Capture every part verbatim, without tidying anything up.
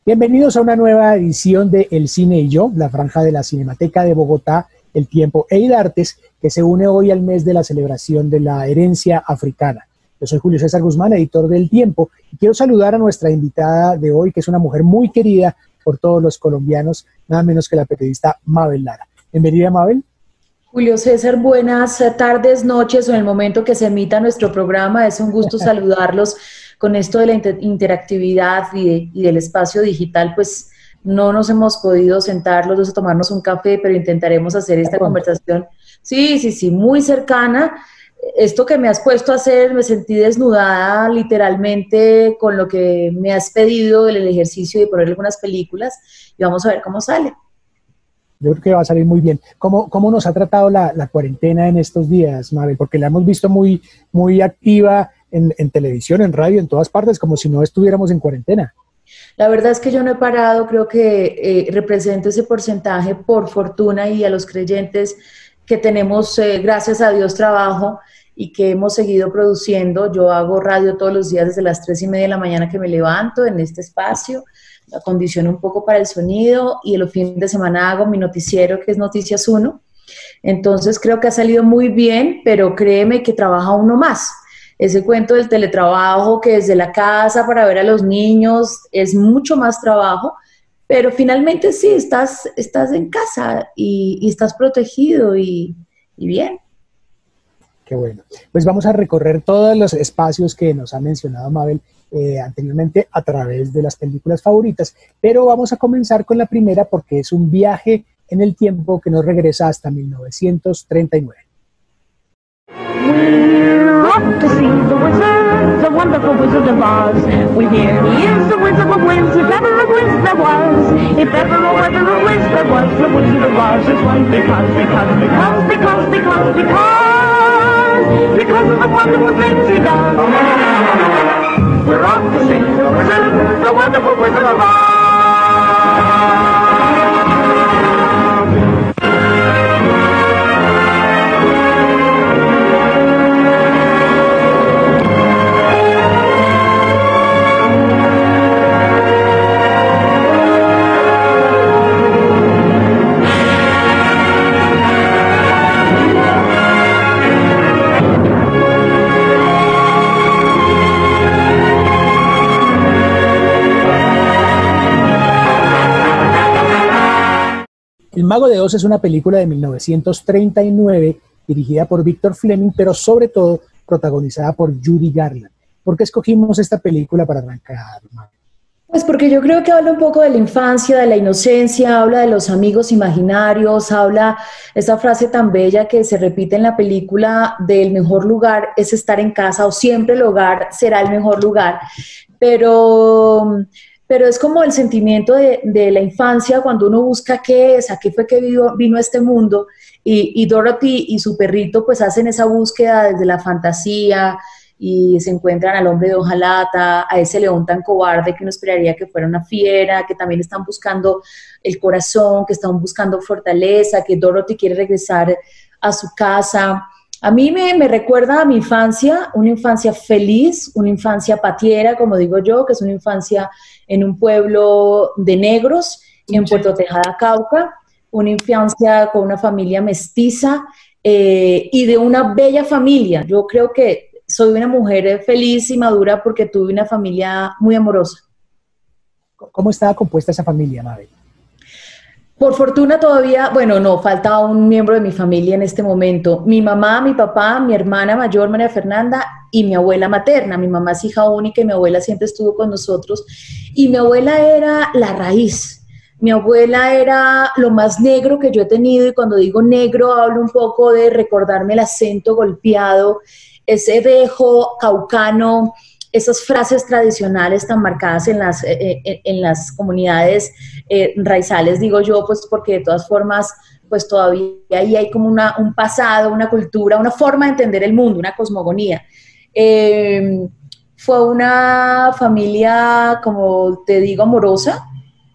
Bienvenidos a una nueva edición de El Cine y Yo, la franja de la Cinemateca de Bogotá, El Tiempo e Idartes, que se une hoy al mes de la celebración de la herencia africana. Yo soy Julio César Guzmán, editor del Tiempo, y quiero saludar a nuestra invitada de hoy, que es una mujer muy querida por todos los colombianos, nada menos que la periodista Mabel Lara. Bienvenida, Mabel. Julio César, buenas tardes, noches o en el momento que se emita nuestro programa. Es un gusto saludarlos con esto de la inter interactividad y, de, y del espacio digital. Pues no nos hemos podido sentar los dos a tomarnos un café, pero intentaremos hacer esta conversación. Sí, sí, sí, muy cercana. Esto que me has puesto a hacer, me sentí desnudada literalmente con lo que me has pedido del ejercicio de poner algunas películas y vamos a ver cómo sale. Yo creo que va a salir muy bien. ¿Cómo, cómo nos ha tratado la, la cuarentena en estos días, Mabel? Porque la hemos visto muy, muy activa en, en televisión, en radio, en todas partes, como si no estuviéramos en cuarentena. La verdad es que yo no he parado, creo que eh, represento ese porcentaje por fortuna y a los creyentes que tenemos, eh, gracias a Dios, trabajo y que hemos seguido produciendo. Yo hago radio todos los días desde las tres y media de la mañana que me levanto en este espacio. Acondiciono un poco para el sonido y el fin de semana hago mi noticiero que es Noticias uno. Entonces creo que ha salido muy bien, pero créeme que trabaja uno más. Ese cuento del teletrabajo que desde la casa para ver a los niños es mucho más trabajo, pero finalmente sí, estás, estás en casa y, y estás protegido y, y bien. Qué bueno. Pues vamos a recorrer todos los espacios que nos ha mencionado Mabel eh, anteriormente a través de las películas favoritas, pero vamos a comenzar con la primera porque es un viaje en el tiempo que nos regresa hasta mil novecientos treinta y nueve. We're off to see the wizard, the wonderful Wizard of Oz. We hear he is the Wizard of Wiz, if ever a Wiz there was. If ever or ever a Wiz there was, the Wizard of Oz is one because, because, because, because, because, because, because of the wonderful things he does. We're off to see the wizard, the wonderful Wizard of Oz. El Mago de Oz es una película de mil novecientos treinta y nueve dirigida por Victor Fleming, pero sobre todo protagonizada por Judy Garland. ¿Por qué escogimos esta película para arrancar, Mabel? Pues porque yo creo que habla un poco de la infancia, de la inocencia, habla de los amigos imaginarios, habla esa frase tan bella que se repite en la película del mejor lugar es estar en casa o siempre el hogar será el mejor lugar, pero... pero es como el sentimiento de, de la infancia cuando uno busca qué es, a qué fue que vino, vino a este mundo, y, y Dorothy y su perrito pues hacen esa búsqueda desde la fantasía y se encuentran al hombre de hojalata, a ese león tan cobarde que uno esperaría que fuera una fiera, que también están buscando el corazón, que están buscando fortaleza, que Dorothy quiere regresar a su casa. A mí me, me recuerda a mi infancia, una infancia feliz, una infancia patiera, como digo yo, que es una infancia en un pueblo de negros, en Puerto Tejada, Cauca, una infancia con una familia mestiza eh, y de una bella familia. Yo creo que soy una mujer feliz y madura porque tuve una familia muy amorosa. ¿Cómo estaba compuesta esa familia, Mabel? Por fortuna todavía, bueno, no, falta un miembro de mi familia en este momento. Mi mamá, mi papá, mi hermana mayor, María Fernanda, y mi abuela materna. Mi mamá es hija única y mi abuela siempre estuvo con nosotros. Y mi abuela era la raíz. Mi abuela era lo más negro que yo he tenido, y cuando digo negro hablo un poco de recordarme el acento golpeado, ese dejo caucano, esas frases tradicionales tan marcadas en las, eh, en, en las comunidades eh, raizales, digo yo, pues porque de todas formas, pues todavía ahí hay como una, un pasado, una cultura, una forma de entender el mundo, una cosmogonía. Eh, fue una familia, como te digo, amorosa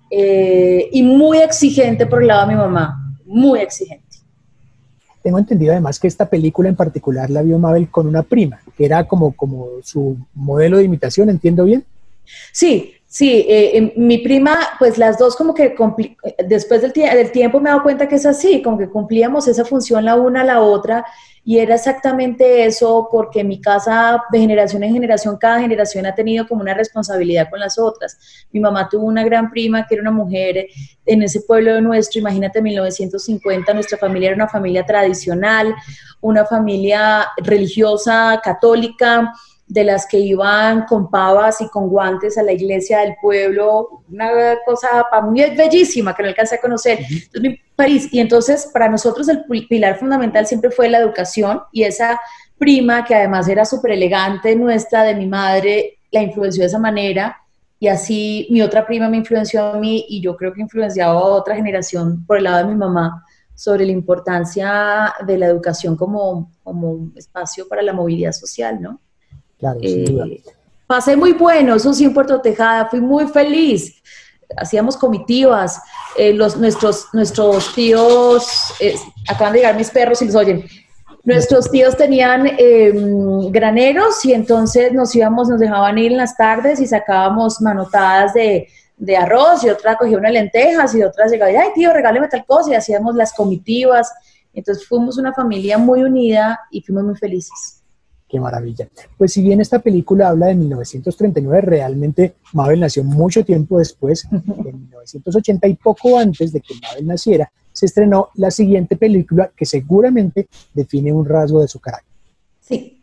eh, y muy exigente por el lado de mi mamá, muy exigente. Tengo entendido además que esta película en particular la vio Mabel con una prima, que era como, como su modelo de imitación, ¿entiendo bien? Sí, Sí, eh, eh, mi prima, pues las dos como que después del, tie del tiempo me he dado cuenta que es así, como que cumplíamos esa función la una a la otra, y era exactamente eso, porque en mi casa de generación en generación, cada generación ha tenido como una responsabilidad con las otras. Mi mamá tuvo una gran prima que era una mujer en ese pueblo nuestro, imagínate, en mil novecientos cincuenta, nuestra familia era una familia tradicional, una familia religiosa, católica, de las que iban con pavas y con guantes a la iglesia del pueblo, una cosa para mí es bellísima que no alcancé a conocer. Entonces, mi país, y entonces para nosotros el pilar fundamental siempre fue la educación, y esa prima que además era súper elegante nuestra, de mi madre, la influenció de esa manera, y así mi otra prima me influenció a mí, y yo creo que influenciaba a otra generación por el lado de mi mamá sobre la importancia de la educación como, como un espacio para la movilidad social, ¿no? Claro, sin duda. Eh, pasé muy bueno, eso sí, en Puerto Tejada, fui muy feliz. Hacíamos comitivas, eh, los, nuestros, nuestros tíos, eh, acaban de llegar mis perros y los oyen, nuestros tíos tenían eh, graneros, y entonces nos íbamos, nos dejaban ir en las tardes y sacábamos manotadas de, de arroz, y otra cogía unas lentejas, y otra llegaba y, ay tío, regáleme tal cosa, y hacíamos las comitivas. Entonces fuimos una familia muy unida y fuimos muy felices. Qué maravilla. Pues si bien esta película habla de mil novecientos treinta y nueve, realmente Mabel nació mucho tiempo después, en mil novecientos ochenta, y poco antes de que Mabel naciera, se estrenó la siguiente película que seguramente define un rasgo de su carácter. Sí.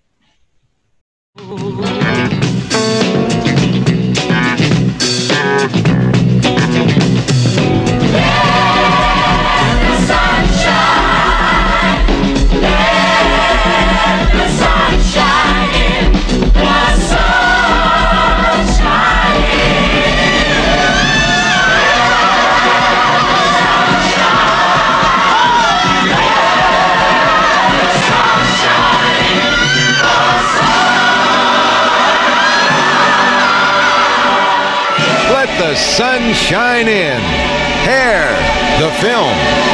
The sun shine in. Hair, the film.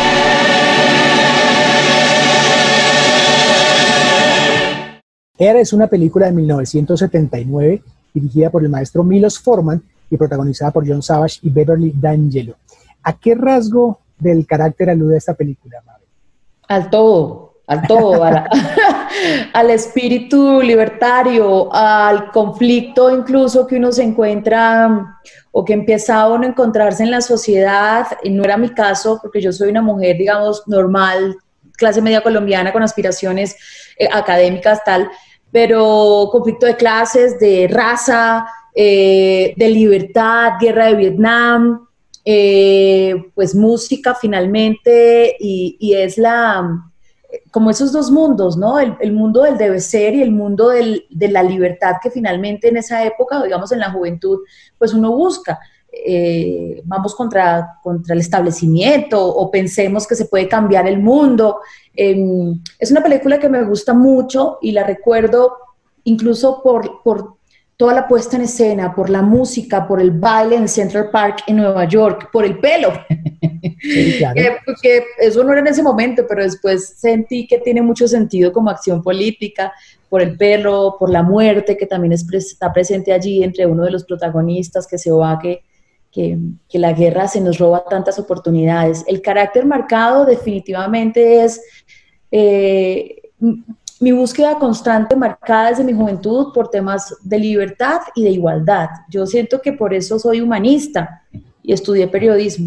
Hair es una película de mil novecientos setenta y nueve dirigida por el maestro Milos Forman y protagonizada por John Savage y Beverly D'Angelo. ¿A qué rasgo del carácter alude esta película, Mabel? Al todo, al todo, a la, al espíritu libertario, al conflicto incluso que uno se encuentra o que empieza a uno a encontrarse en la sociedad. Y no era mi caso, porque yo soy una mujer, digamos, normal, clase media colombiana, con aspiraciones eh, académicas, tal, pero conflicto de clases, de raza, eh, de libertad, guerra de Vietnam, eh, pues música finalmente, y, y es la... como esos dos mundos, ¿no? El, el mundo del debe ser y el mundo del, de la libertad que finalmente en esa época, digamos en la juventud, pues uno busca. Eh, vamos contra, contra el establecimiento, o pensemos que se puede cambiar el mundo. Eh, es una película que me gusta mucho y la recuerdo incluso por, por toda la puesta en escena, por la música, por el baile en Central Park en Nueva York, por el pelo. Sí, claro. que, que eso no era en ese momento, pero después sentí que tiene mucho sentido como acción política, por el pelo, por la muerte que también es, está presente allí entre uno de los protagonistas que se va, que, que, que la guerra se nos roba tantas oportunidades. El carácter marcado definitivamente es eh, mi búsqueda constante, marcada desde mi juventud por temas de libertad y de igualdad. Yo siento que por eso soy humanista y estudié periodismo.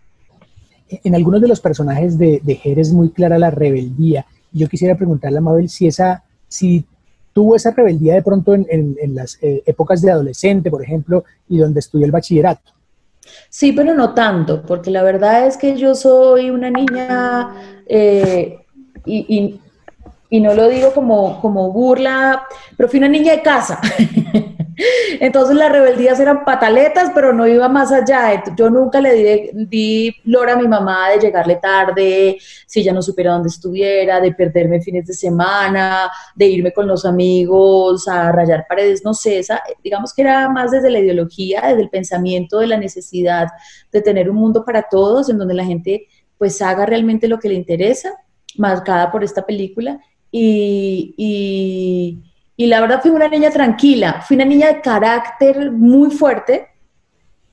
En algunos de los personajes de, de Hair es muy clara la rebeldía. Yo quisiera preguntarle a Mabel si, esa, si tuvo esa rebeldía de pronto en, en, en las eh, épocas de adolescente, por ejemplo, y donde estudió el bachillerato. Sí, pero no tanto, porque la verdad es que yo soy una niña, eh, y, y, y no lo digo como, como burla, pero fui una niña de casa. Entonces las rebeldías eran pataletas, pero no iba más allá. Yo nunca le di, di lora a mi mamá de llegarle tarde, si ella no supiera dónde estuviera, de perderme fines de semana, de irme con los amigos a rayar paredes, no sé, esa, digamos que era más desde la ideología, desde el pensamiento de la necesidad de tener un mundo para todos, en donde la gente pues haga realmente lo que le interesa, marcada por esta película. Y... y Y la verdad fui una niña tranquila, fui una niña de carácter muy fuerte,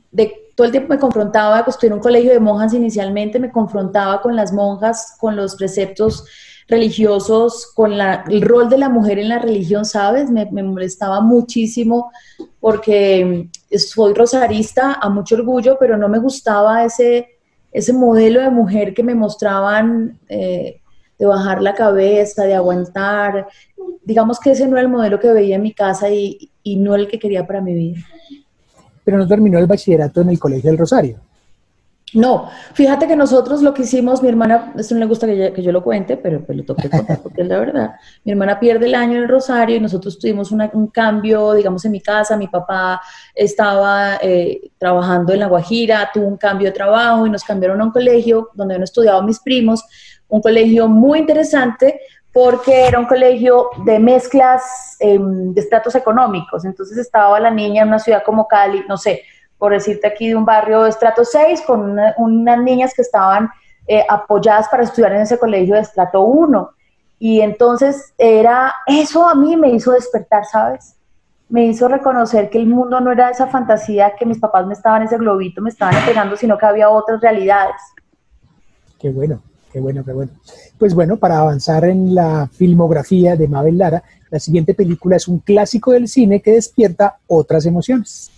de todo el tiempo me confrontaba, pues estuve en un colegio de monjas inicialmente, me confrontaba con las monjas, con los preceptos religiosos, con la, el rol de la mujer en la religión, ¿sabes? Me, me molestaba muchísimo porque soy rosarista a mucho orgullo, pero no me gustaba ese, ese modelo de mujer que me mostraban, eh, de bajar la cabeza, de aguantar. Digamos que ese no era el modelo que veía en mi casa y, y no el que quería para mi vida. Pero no terminó el bachillerato en el Colegio del Rosario. No, fíjate que nosotros lo que hicimos, mi hermana, esto no le gusta que yo, que yo lo cuente, pero pues lo tengo que contar porque es la verdad. Mi hermana pierde el año en el Rosario y nosotros tuvimos una, un cambio, digamos, en mi casa. Mi papá estaba eh, trabajando en La Guajira, tuvo un cambio de trabajo y nos cambiaron a un colegio donde han estudiado mis primos, un colegio muy interesante porque era un colegio de mezclas eh, de estratos económicos. Entonces estaba la niña en una ciudad como Cali, no sé, por decirte aquí, de un barrio de estrato seis, con una, unas niñas que estaban eh, apoyadas para estudiar en ese colegio de estrato uno. Y entonces era, eso a mí me hizo despertar, ¿sabes? Me hizo reconocer que el mundo no era esa fantasía que mis papás me estaban, ese globito me estaban entregando, sino que había otras realidades. Qué bueno, qué bueno, qué bueno. Pues bueno, para avanzar en la filmografía de Mabel Lara, la siguiente película es un clásico del cine que despierta otras emociones.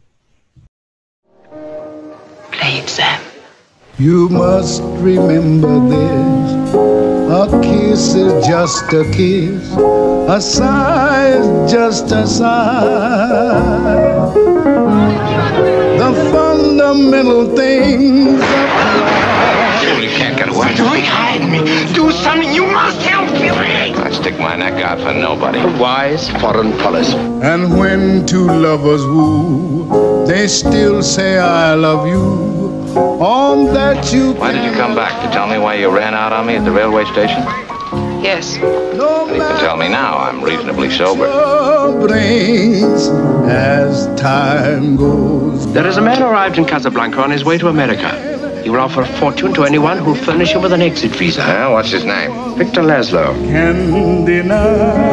Play it, Sam. You must remember this. A kiss is just a kiss. A sigh is just a sigh. The fundamental things of life. You can't get away. Don't hide me. Do something. You must help me. I stick my neck out for nobody. A wise foreign policy. And when two lovers woo, they still say I love you. On that you Why did you come back? To tell me why you ran out on me at the railway station? Yes. no You can tell me now. I'm reasonably sober. brings as time goes. There is a man arrived in Casablanca on his way to America. He will offer a fortune to anyone who'll furnish him with an exit visa. Well, what's his name? Victor Laszlo. Can deny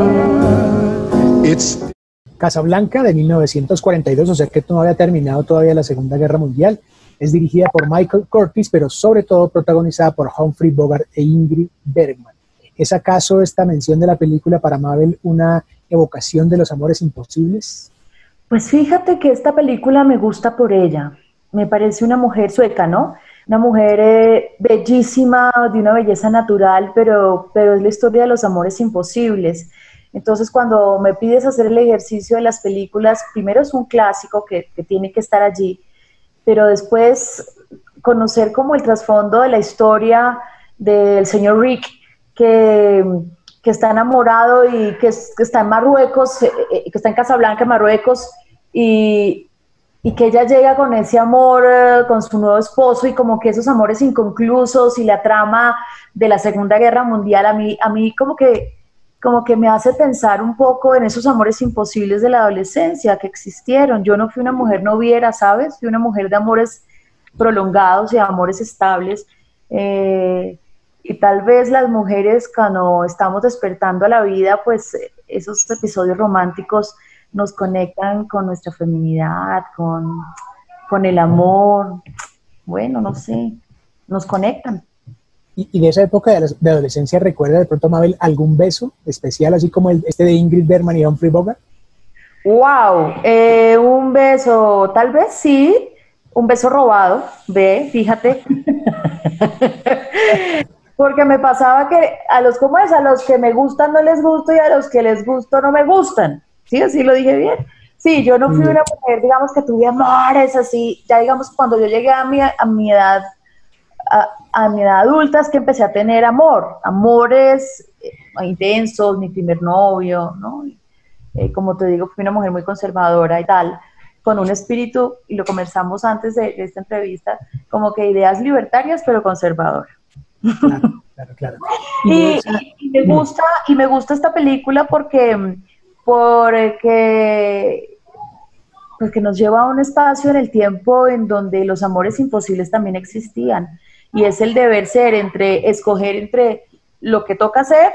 it's Casablanca, de mil novecientos cuarenta y dos, o sea que no había terminado todavía la Segunda Guerra Mundial. Es dirigida por Michael Curtiz, pero sobre todo protagonizada por Humphrey Bogart e Ingrid Bergman. ¿Es acaso esta mención de la película para Mabel una evocación de los amores imposibles? Pues fíjate que esta película me gusta por ella. Me parece una mujer sueca, ¿no? Una mujer eh, bellísima, de una belleza natural, pero, pero es la historia de los amores imposibles. Entonces, cuando me pides hacer el ejercicio de las películas, primero es un clásico que, que tiene que estar allí, pero después conocer como el trasfondo de la historia del señor Rick, que, que está enamorado y que, es, que está en Marruecos, eh, que está en Casablanca, Marruecos, y, y que ella llega con ese amor, eh, con su nuevo esposo, y como que esos amores inconclusos y la trama de la Segunda Guerra Mundial, a mí, a mí como que, como que me hace pensar un poco en esos amores imposibles de la adolescencia que existieron. Yo no fui una mujer noviera, ¿sabes? Fui una mujer de amores prolongados y de amores estables, eh, y tal vez las mujeres cuando estamos despertando a la vida, pues esos episodios románticos nos conectan con nuestra feminidad, con, con el amor, bueno, no sé, nos conectan. Y, y de esa época de, de adolescencia, ¿recuerda de pronto, Mabel, algún beso especial, así como el, este de Ingrid Bergman y Humphrey Bogart? ¡Wow! Eh, un beso, tal vez sí, un beso robado, ve, fíjate. Porque me pasaba que a los, ¿cómo es? A los que me gustan no les gusto y a los que les gusto no me gustan. ¿Sí? ¿Así lo dije bien? Sí, yo no fui una mujer, digamos, que tuve amores así. Ya, digamos, cuando yo llegué a mi, a mi edad, a, a mi edad adulta, es que empecé a tener amor. Amores eh, intensos, mi primer novio, ¿no? Eh, como te digo, fui una mujer muy conservadora y tal, con un espíritu, y lo conversamos antes de, de esta entrevista, como que ideas libertarias, pero conservadoras. Claro, claro, claro. Y, y, y me gusta, y me gusta esta película porque, porque, porque nos lleva a un espacio en el tiempo en donde los amores imposibles también existían, y es el deber ser, entre escoger entre lo que toca hacer,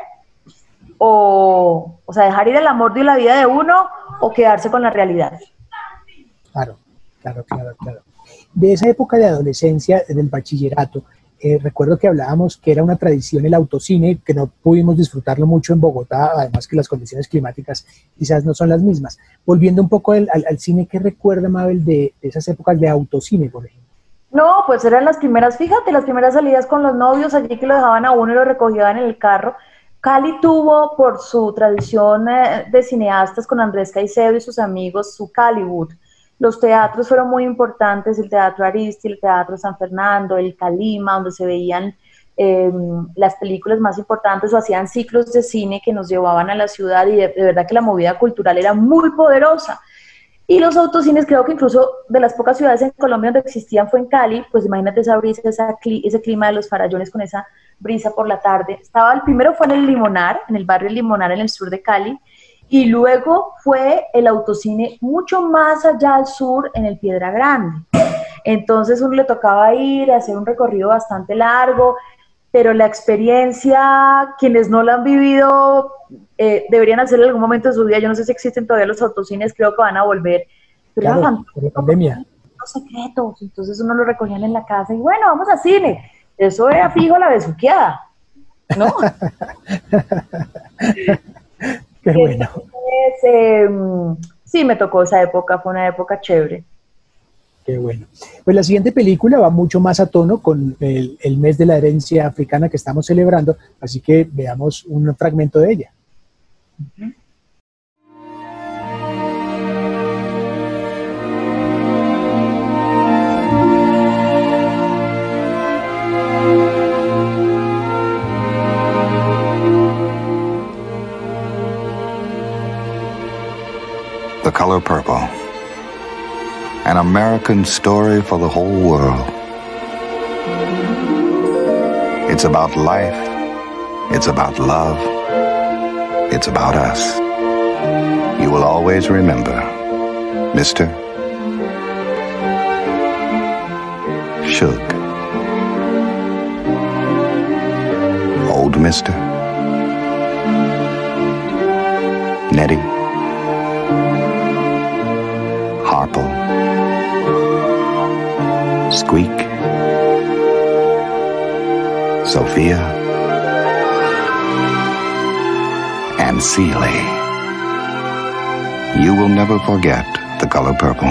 o, o sea, dejar ir el amor de la vida de uno, o quedarse con la realidad. Claro, Claro, claro, claro. De esa época de adolescencia, del bachillerato, eh, recuerdo que hablábamos que era una tradición el autocine, que no pudimos disfrutarlo mucho en Bogotá, además que las condiciones climáticas quizás no son las mismas. Volviendo un poco al, al, al cine, ¿qué recuerda, Mabel, de, de esas épocas de autocine, por ejemplo? No, pues eran las primeras, fíjate, las primeras salidas con los novios, allí que lo dejaban a uno y lo recogían en el carro. Cali tuvo, por su tradición eh, de cineastas con Andrés Caicedo y sus amigos, su Caliwood. Los teatros fueron muy importantes, el Teatro Aristide, el Teatro San Fernando, el Calima, donde se veían eh, las películas más importantes o hacían ciclos de cine que nos llevaban a la ciudad y de, de verdad que la movida cultural era muy poderosa. Y los autocines, creo que incluso de las pocas ciudades en Colombia donde existían fue en Cali, pues imagínate esa brisa, esa cli ese clima de los farallones con esa brisa por la tarde. Estaba, el primero fue en el Limonar, en el barrio Limonar, en el sur de Cali, y luego fue el autocine mucho más allá al sur, en el Piedra Grande. Entonces uno le tocaba ir a hacer un recorrido bastante largo, pero la experiencia, quienes no la han vivido, eh, deberían hacerlo en algún momento de su vida. Yo no sé si existen todavía los autocines, creo que van a volver. Pero claro, por la pandemia. Los secretos, entonces uno lo recogían en la casa y bueno, vamos a cine. Eso era fijo la besuqueada, ¿no? Qué bueno. Entonces, eh, sí, me tocó esa época, fue una época chévere. Qué bueno. Pues la siguiente película va mucho más a tono con el, el mes de la herencia africana que estamos celebrando, así que veamos un fragmento de ella. Uh-huh. The Color Purple. An American story for the whole world. It's about life. It's about love. It's about us. You will always remember, Mister Suge. Old Mister Nettie Harple, Squeak, Sophia, and Seeley. You will never forget The Color Purple.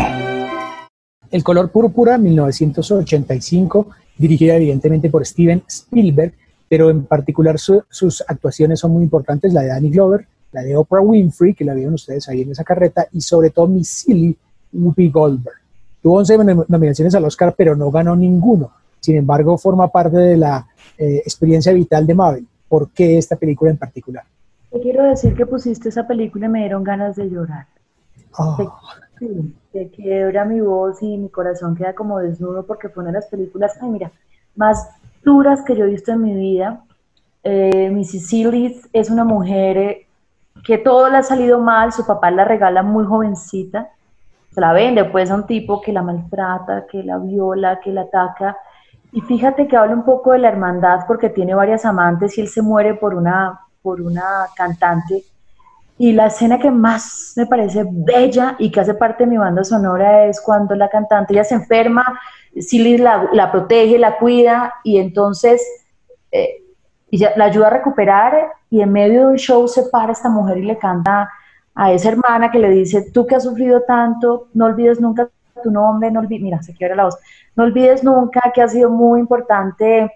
El Color Púrpura, mil novecientos ochenta y cinco, dirigida evidentemente por Steven Spielberg, pero en particular su, sus actuaciones son muy importantes, la de Danny Glover, la de Oprah Winfrey, que la vieron ustedes ahí en esa carreta, y sobre todo Miss Silly, Whoopi Goldberg. Tuvo once nominaciones al Oscar, pero no ganó ninguno. Sin embargo, forma parte de la eh, experiencia vital de Mabel. ¿Por qué esta película en particular? Te quiero decir que pusiste esa película y me dieron ganas de llorar. Oh. Te, sí, te quiebra mi voz y mi corazón queda como desnudo porque fue una de las películas, ay mira, más duras que yo he visto en mi vida. Eh, Missy Sillis es una mujer eh, que todo le ha salido mal, su papá la regala muy jovencita, se la vende pues a un tipo que la maltrata, que la viola, que la ataca, y fíjate que habla un poco de la hermandad porque tiene varias amantes y él se muere por una, por una cantante, y la escena que más me parece bella y que hace parte de mi banda sonora es cuando la cantante, ella se enferma, Silly la, la protege, la cuida, y entonces eh, ella la ayuda a recuperar, y en medio de un show se para esta mujer y le canta a esa hermana que le dice, tú que has sufrido tanto, no olvides nunca tu nombre, no olvides, mira, se quiebra la voz, no olvides nunca que ha sido muy importante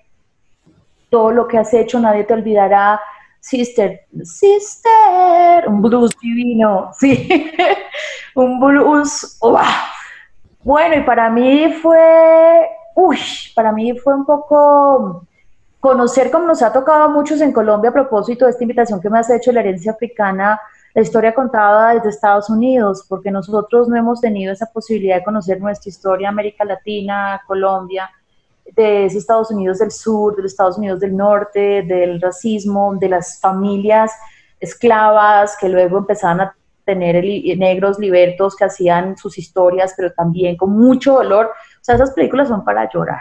todo lo que has hecho, nadie te olvidará, sister, sister, un blues divino, sí, un blues, wow. Bueno, y para mí fue, uy, para mí fue un poco conocer, como nos ha tocado a muchos en Colombia a propósito de esta invitación que me has hecho, la herencia africana, la historia contada desde Estados Unidos, porque nosotros no hemos tenido esa posibilidad de conocer nuestra historia, América Latina, Colombia, de Estados Unidos del Sur, de los Estados Unidos del Norte, del racismo, de las familias esclavas que luego empezaban a tener li negros libertos que hacían sus historias, pero también con mucho dolor. O sea, esas películas son para llorar.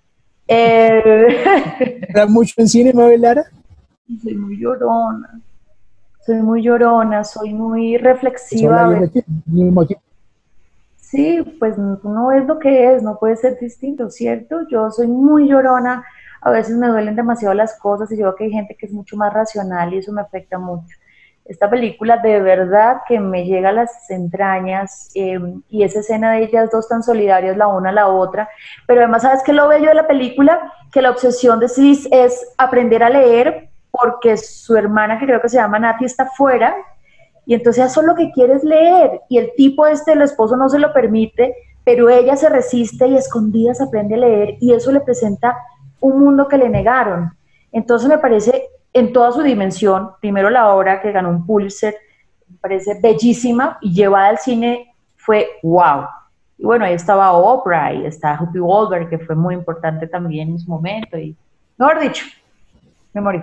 Eh... ¿Era mucho en cine, Mabel Lara? Soy muy llorona. Soy muy llorona, soy muy reflexiva. Sí, pues no es lo que es, no puede ser distinto, ¿cierto? Yo soy muy llorona, a veces me duelen demasiado las cosas y yo veo que hay gente que es mucho más racional y eso me afecta mucho. Esta película de verdad que me llega a las entrañas eh, y esa escena de ellas dos tan solidarias la una a la otra, pero además, ¿sabes qué es lo bello de la película? Que la obsesión de Sis es aprender a leer porque su hermana, que creo que se llama Nati, está fuera y entonces eso lo que quiere es leer y el tipo este, el esposo no se lo permite, pero ella se resiste y a escondidas aprende a leer y eso le presenta un mundo que le negaron. Entonces me parece en toda su dimensión, primero la obra que ganó un Pulitzer, me parece bellísima y llevada al cine fue wow. Y bueno, ahí estaba Oprah y está Whoopi Goldberg, que fue muy importante también en su momento y, mejor dicho, me morí.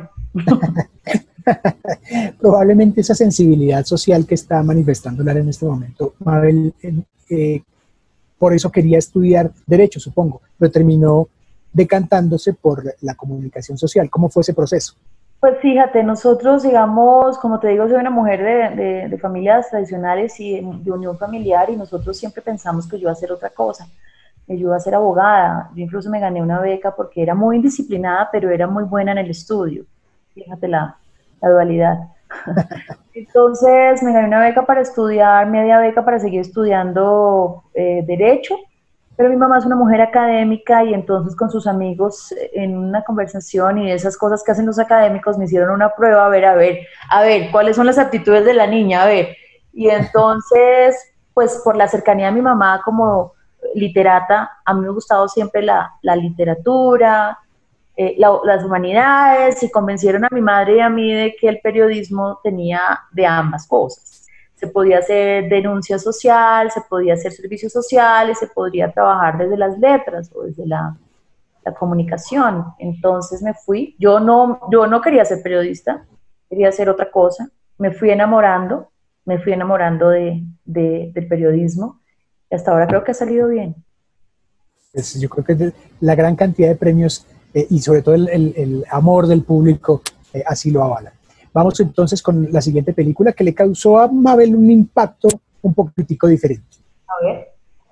Probablemente esa sensibilidad social que está manifestando Lara en este momento, Mabel, eh, por eso quería estudiar Derecho, supongo, pero terminó decantándose por la comunicación social. ¿Cómo fue ese proceso? Pues fíjate, nosotros, digamos, como te digo, soy una mujer de, de, de familias tradicionales y de, de unión familiar y nosotros siempre pensamos que yo iba a hacer otra cosa, que yo iba a ser abogada. Yo incluso me gané una beca porque era muy indisciplinada, pero era muy buena en el estudio. Fíjate la, la dualidad. Entonces me gané una beca para estudiar, media beca para seguir estudiando eh, Derecho, pero mi mamá es una mujer académica y entonces con sus amigos en una conversación y esas cosas que hacen los académicos me hicieron una prueba, a ver, a ver, a ver, ¿cuáles son las aptitudes de la niña? A ver, y entonces, pues por la cercanía de mi mamá como literata, a mí me ha gustado siempre la, la literatura, eh, la, las humanidades y convencieron a mi madre y a mí de que el periodismo tenía de ambas cosas. Se podía hacer denuncia social, se podía hacer servicios sociales, se podría trabajar desde las letras o desde la, la comunicación. Entonces me fui, yo no, yo no quería ser periodista, quería hacer otra cosa, me fui enamorando, me fui enamorando de, de, del periodismo y hasta ahora creo que ha salido bien. Pues yo creo que la gran cantidad de premios eh, y sobre todo el, el, el amor del público eh, así lo avala. Vamos entonces con la siguiente película que le causó a Mabel un impacto un poquitico diferente. A ver.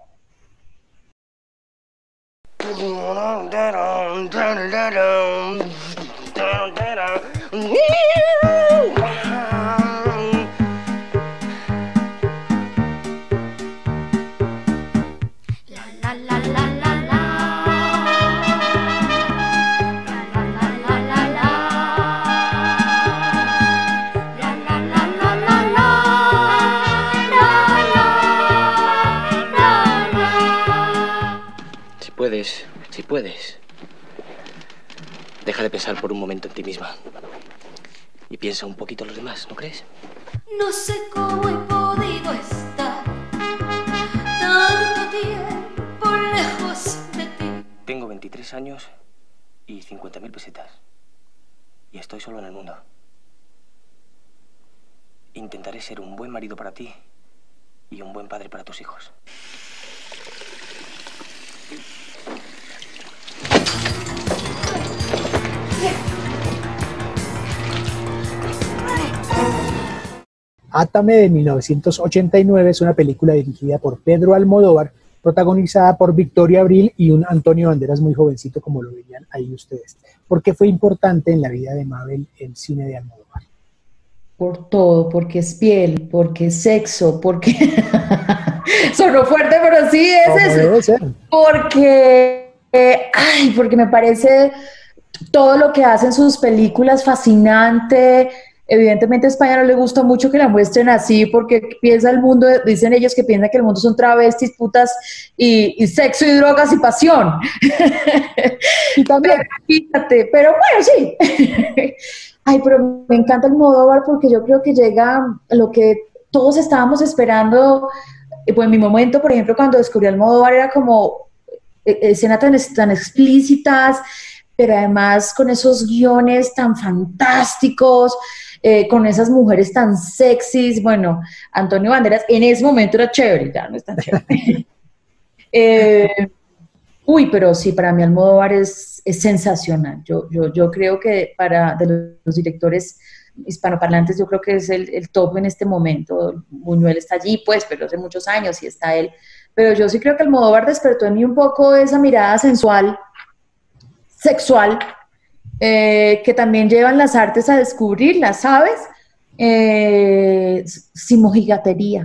puedes, si puedes, deja de pensar por un momento en ti misma y piensa un poquito en los demás, ¿no crees? No sé cómo he podido estar tanto tiempo lejos de ti. Tengo veintitrés años y cincuenta mil pesetas y estoy solo en el mundo. Intentaré ser un buen marido para ti y un buen padre para tus hijos. Átame, de mil novecientos ochenta y nueve, es una película dirigida por Pedro Almodóvar, protagonizada por Victoria Abril y un Antonio Banderas muy jovencito, como lo verían ahí ustedes. ¿Por qué fue importante en la vida de Mabel el cine de Almodóvar? Por todo, porque es piel, porque es sexo, porque... Sonó fuerte, pero sí es eso. Porque, eh, ay, porque me parece todo lo que hacen sus películas fascinante. Evidentemente a España no le gusta mucho que la muestren así porque piensa el mundo, dicen ellos que piensan que el mundo son travestis, putas y, y sexo y drogas y pasión. Y también, pero, fíjate, pero bueno, sí. Ay, pero me encanta Almodóvar porque yo creo que llega lo que todos estábamos esperando. Pues en mi momento, por ejemplo, cuando descubrí Almodóvar era como escenas tan, tan explícitas, pero además con esos guiones tan fantásticos, eh, con esas mujeres tan sexys. Bueno, Antonio Banderas en ese momento era chévere, ya no es tan chévere. eh, uy, pero sí, para mí Almodóvar es, es sensacional. Yo, yo, yo creo que para de los directores hispanoparlantes, yo creo que es el, el top en este momento. Buñuel está allí, pues, pero hace muchos años y está él. pero yo sí creo que Almodóvar despertó en mí un poco esa mirada sensual, sexual, eh, que también llevan las artes a descubrirlas, ¿sabes? Eh, sin mojigatería,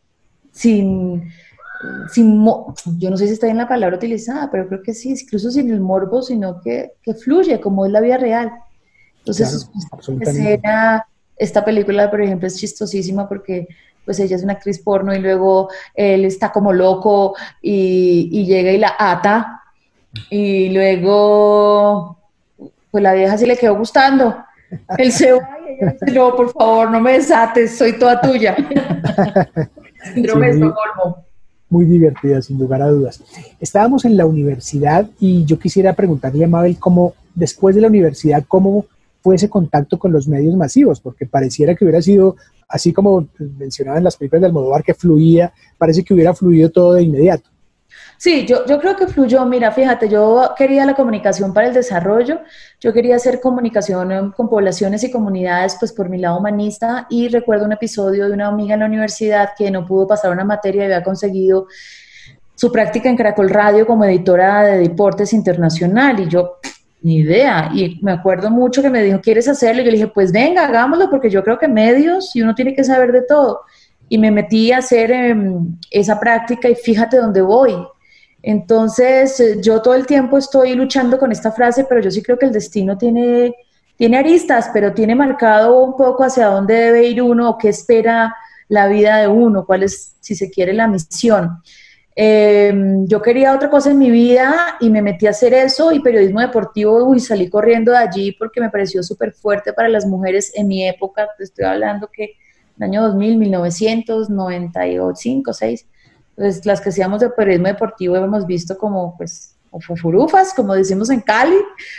sin, sin mo yo no sé si está bien la palabra utilizada, pero creo que sí, incluso sin el morbo, sino que, que fluye, como es la vida real. Entonces, claro, escena, esta película, por ejemplo, es chistosísima porque pues ella es una actriz porno y luego él está como loco y, y llega y la ata, y luego pues la vieja sí le quedó gustando. Él se va y ella dice, no, por favor, no me desates, soy toda tuya. Síndrome de Estocolmo. Muy divertida, sin lugar a dudas. Estábamos en la universidad y yo quisiera preguntarle a Mabel cómo, después de la universidad, cómo fue ese contacto con los medios masivos, porque pareciera que hubiera sido, así como mencionaba en las películas de Almodóvar, que fluía, parece que hubiera fluido todo de inmediato. Sí, yo, yo creo que fluyó. Mira, fíjate, yo quería la comunicación para el desarrollo, yo quería hacer comunicación con poblaciones y comunidades, pues por mi lado humanista, y recuerdo un episodio de una amiga en la universidad que no pudo pasar una materia y había conseguido su práctica en Caracol Radio como editora de Deportes Internacional, y yo, ni idea, y me acuerdo mucho que me dijo, ¿quieres hacerlo? Y yo le dije, pues venga, hagámoslo, porque yo creo que medios, y uno tiene que saber de todo, y me metí a hacer eh, esa práctica, y fíjate dónde voy. Entonces, yo todo el tiempo estoy luchando con esta frase, pero yo sí creo que el destino tiene, tiene aristas, pero tiene marcado un poco hacia dónde debe ir uno o qué espera la vida de uno, cuál es, si se quiere, la misión. Eh, yo quería otra cosa en mi vida y me metí a hacer eso, y periodismo deportivo, uy, salí corriendo de allí porque me pareció súper fuerte para las mujeres en mi época. Te estoy hablando que en el año dos mil, mil novecientos noventa y cinco, seis, pues las que hacíamos de periodismo deportivo hemos visto como, pues, o fufurufas, como decimos en Cali.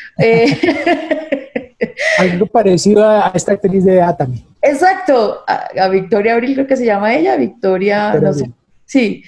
Eh, Algo parecido a esta actriz de Atami. Exacto, a, a Victoria Abril creo que se llama ella, Victoria, Victoria no sé, sí.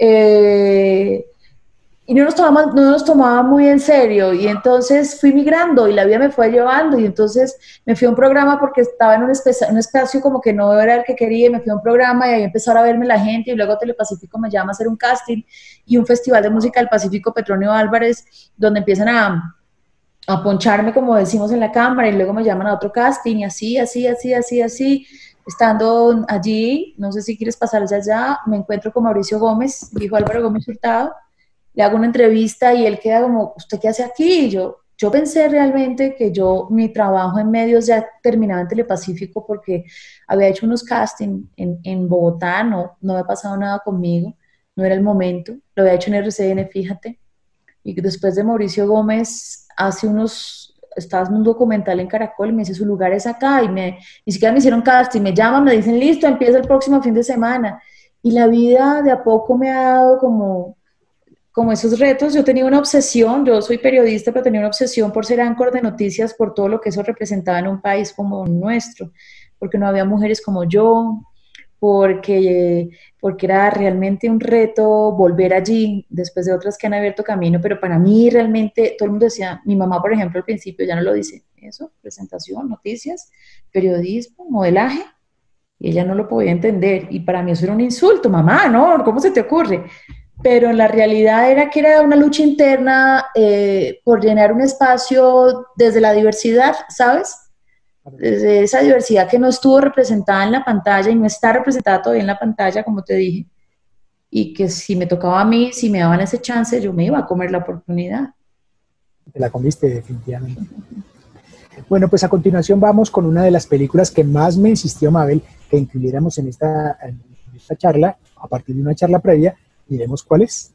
Eh, y no nos, tomaba, no nos tomaba muy en serio, y entonces fui migrando y la vida me fue llevando, y entonces me fui a un programa porque estaba en un, espe- un espacio como que no era el que quería, y me fui a un programa y ahí empezaron a verme la gente, y luego Telepacífico me llama a hacer un casting y un festival de música del Pacífico, Petronio Álvarez, donde empiezan a, a poncharme, como decimos en la cámara, y luego me llaman a otro casting, y así, así, así, así, así. Estando allí, no sé si quieres pasar allá, allá, me encuentro con Mauricio Gómez, dijo Álvaro Gómez Hurtado, le hago una entrevista y él queda como, ¿usted qué hace aquí? Y yo, yo pensé realmente que yo, mi trabajo en medios ya terminaba en Telepacífico porque había hecho unos castings en, en Bogotá, no, no había pasado nada conmigo, no era el momento, lo había hecho en R C N, fíjate, y después de Mauricio Gómez, hace unos, estaba en un documental en Caracol y me dice, su lugar es acá, y me, ni siquiera me hicieron casting, me llaman, me dicen, listo, empieza el próximo fin de semana, y la vida de a poco me ha dado como... como esos retos. Yo tenía una obsesión, yo soy periodista, pero tenía una obsesión por ser áncor de noticias, por todo lo que eso representaba en un país como el nuestro, porque no había mujeres como yo, porque, porque era realmente un reto volver allí, después de otras que han abierto camino, pero para mí realmente, todo el mundo decía, mi mamá por ejemplo al principio ya no lo dice, eso, presentación, noticias, periodismo, modelaje, y ella no lo podía entender, y para mí eso era un insulto, mamá, ¿no? ¿Cómo se te ocurre? Pero la realidad era que era una lucha interna eh, por llenar un espacio desde la diversidad, ¿sabes? Desde esa diversidad que no estuvo representada en la pantalla y no está representada todavía en la pantalla, como te dije, y que si me tocaba a mí, si me daban ese chance, yo me iba a comer la oportunidad. Te la comiste definitivamente. Bueno, pues a continuación vamos con una de las películas que más me insistió Mabel que incluyéramos en esta, en esta charla, a partir de una charla previa. Miremos cuál es.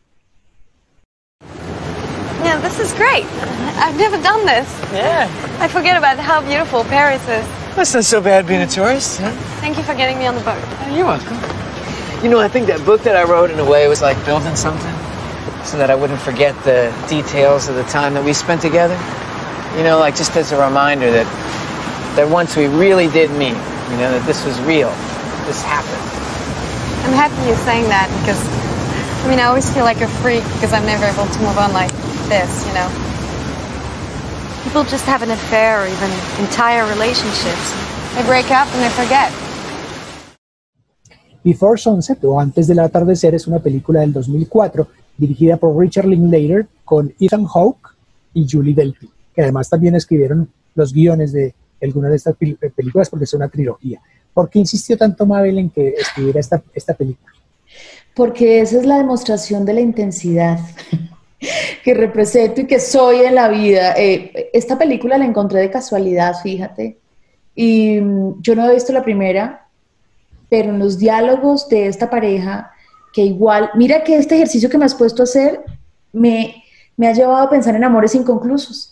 Yeah, this is great. I've never done this. Yeah. I forget about how beautiful Paris is. Well, it's not so bad being a tourist, huh? Thank you for getting me on the boat. Oh, you're welcome. You know, I think that book that I wrote in a way was like building something so that I wouldn't forget the details of the time that we spent together. You know, like just as a reminder that that once we really did meet, you know, that this was real. This happened. I'm happy you're saying that because, I mean, I always feel like a freak because I'm never able to move on like this, you know. People just have an affair or even entire relationships. They break up and they forget. Before Sunset, o Antes del Atardecer, es una película del dos mil cuatro dirigida por Richard Linklater con Ethan Hawke y Julie Delpy, que además también escribieron los guiones de algunas de estas películas porque es una trilogía. ¿Por qué insistió tanto Mabel en que escribiera esta, esta película? Porque esa es la demostración de la intensidad que represento y que soy en la vida. Eh, esta película la encontré de casualidad, fíjate, y um, yo no había visto la primera, pero en los diálogos de esta pareja, que igual, mira que este ejercicio que me has puesto a hacer me, me ha llevado a pensar en amores inconclusos.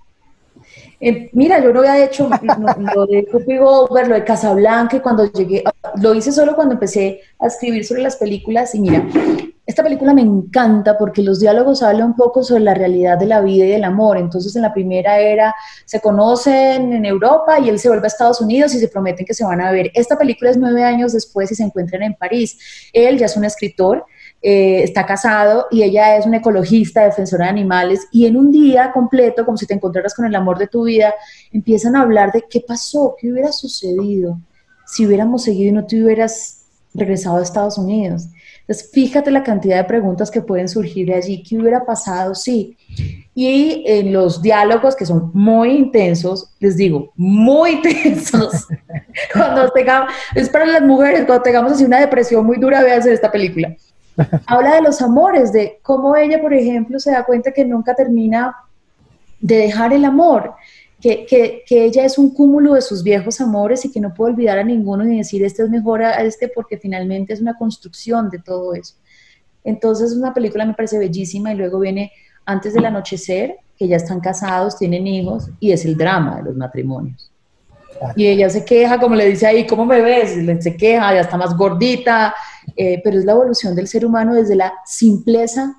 Eh, mira, yo no había hecho lo, lo de Whoopi Goldberg, lo de Casablanca, y cuando llegué, lo hice solo cuando empecé a escribir sobre las películas, y mira, esta película me encanta porque los diálogos hablan un poco sobre la realidad de la vida y del amor. Entonces en la primera era, se conocen en Europa y él se vuelve a Estados Unidos y se prometen que se van a ver. Esta película es nueve años después y se encuentran en París. Él ya es un escritor, Eh, está casado y ella es una ecologista, defensora de animales, y en un día completo, como si te encontraras con el amor de tu vida, empiezan a hablar de qué pasó, qué hubiera sucedido si hubiéramos seguido y no te hubieras regresado a Estados Unidos. Entonces fíjate la cantidad de preguntas que pueden surgir de allí, qué hubiera pasado, sí. Y en los diálogos, que son muy intensos, les digo, muy intensos, cuando tengamos, es para las mujeres, cuando tengamos así una depresión muy dura, véanse esta película. Habla de los amores, de cómo ella, por ejemplo, se da cuenta que nunca termina de dejar el amor, que, que, que ella es un cúmulo de sus viejos amores y que no puede olvidar a ninguno ni decir este es mejor a este, porque finalmente es una construcción de todo eso. Entonces una película me parece bellísima, y luego viene Antes del Anochecer, que ya están casados, tienen hijos, y es el drama de los matrimonios. Y ella se queja, como le dice ahí, ¿cómo me ves? Se queja, ya está más gordita, eh, pero es la evolución del ser humano desde la simpleza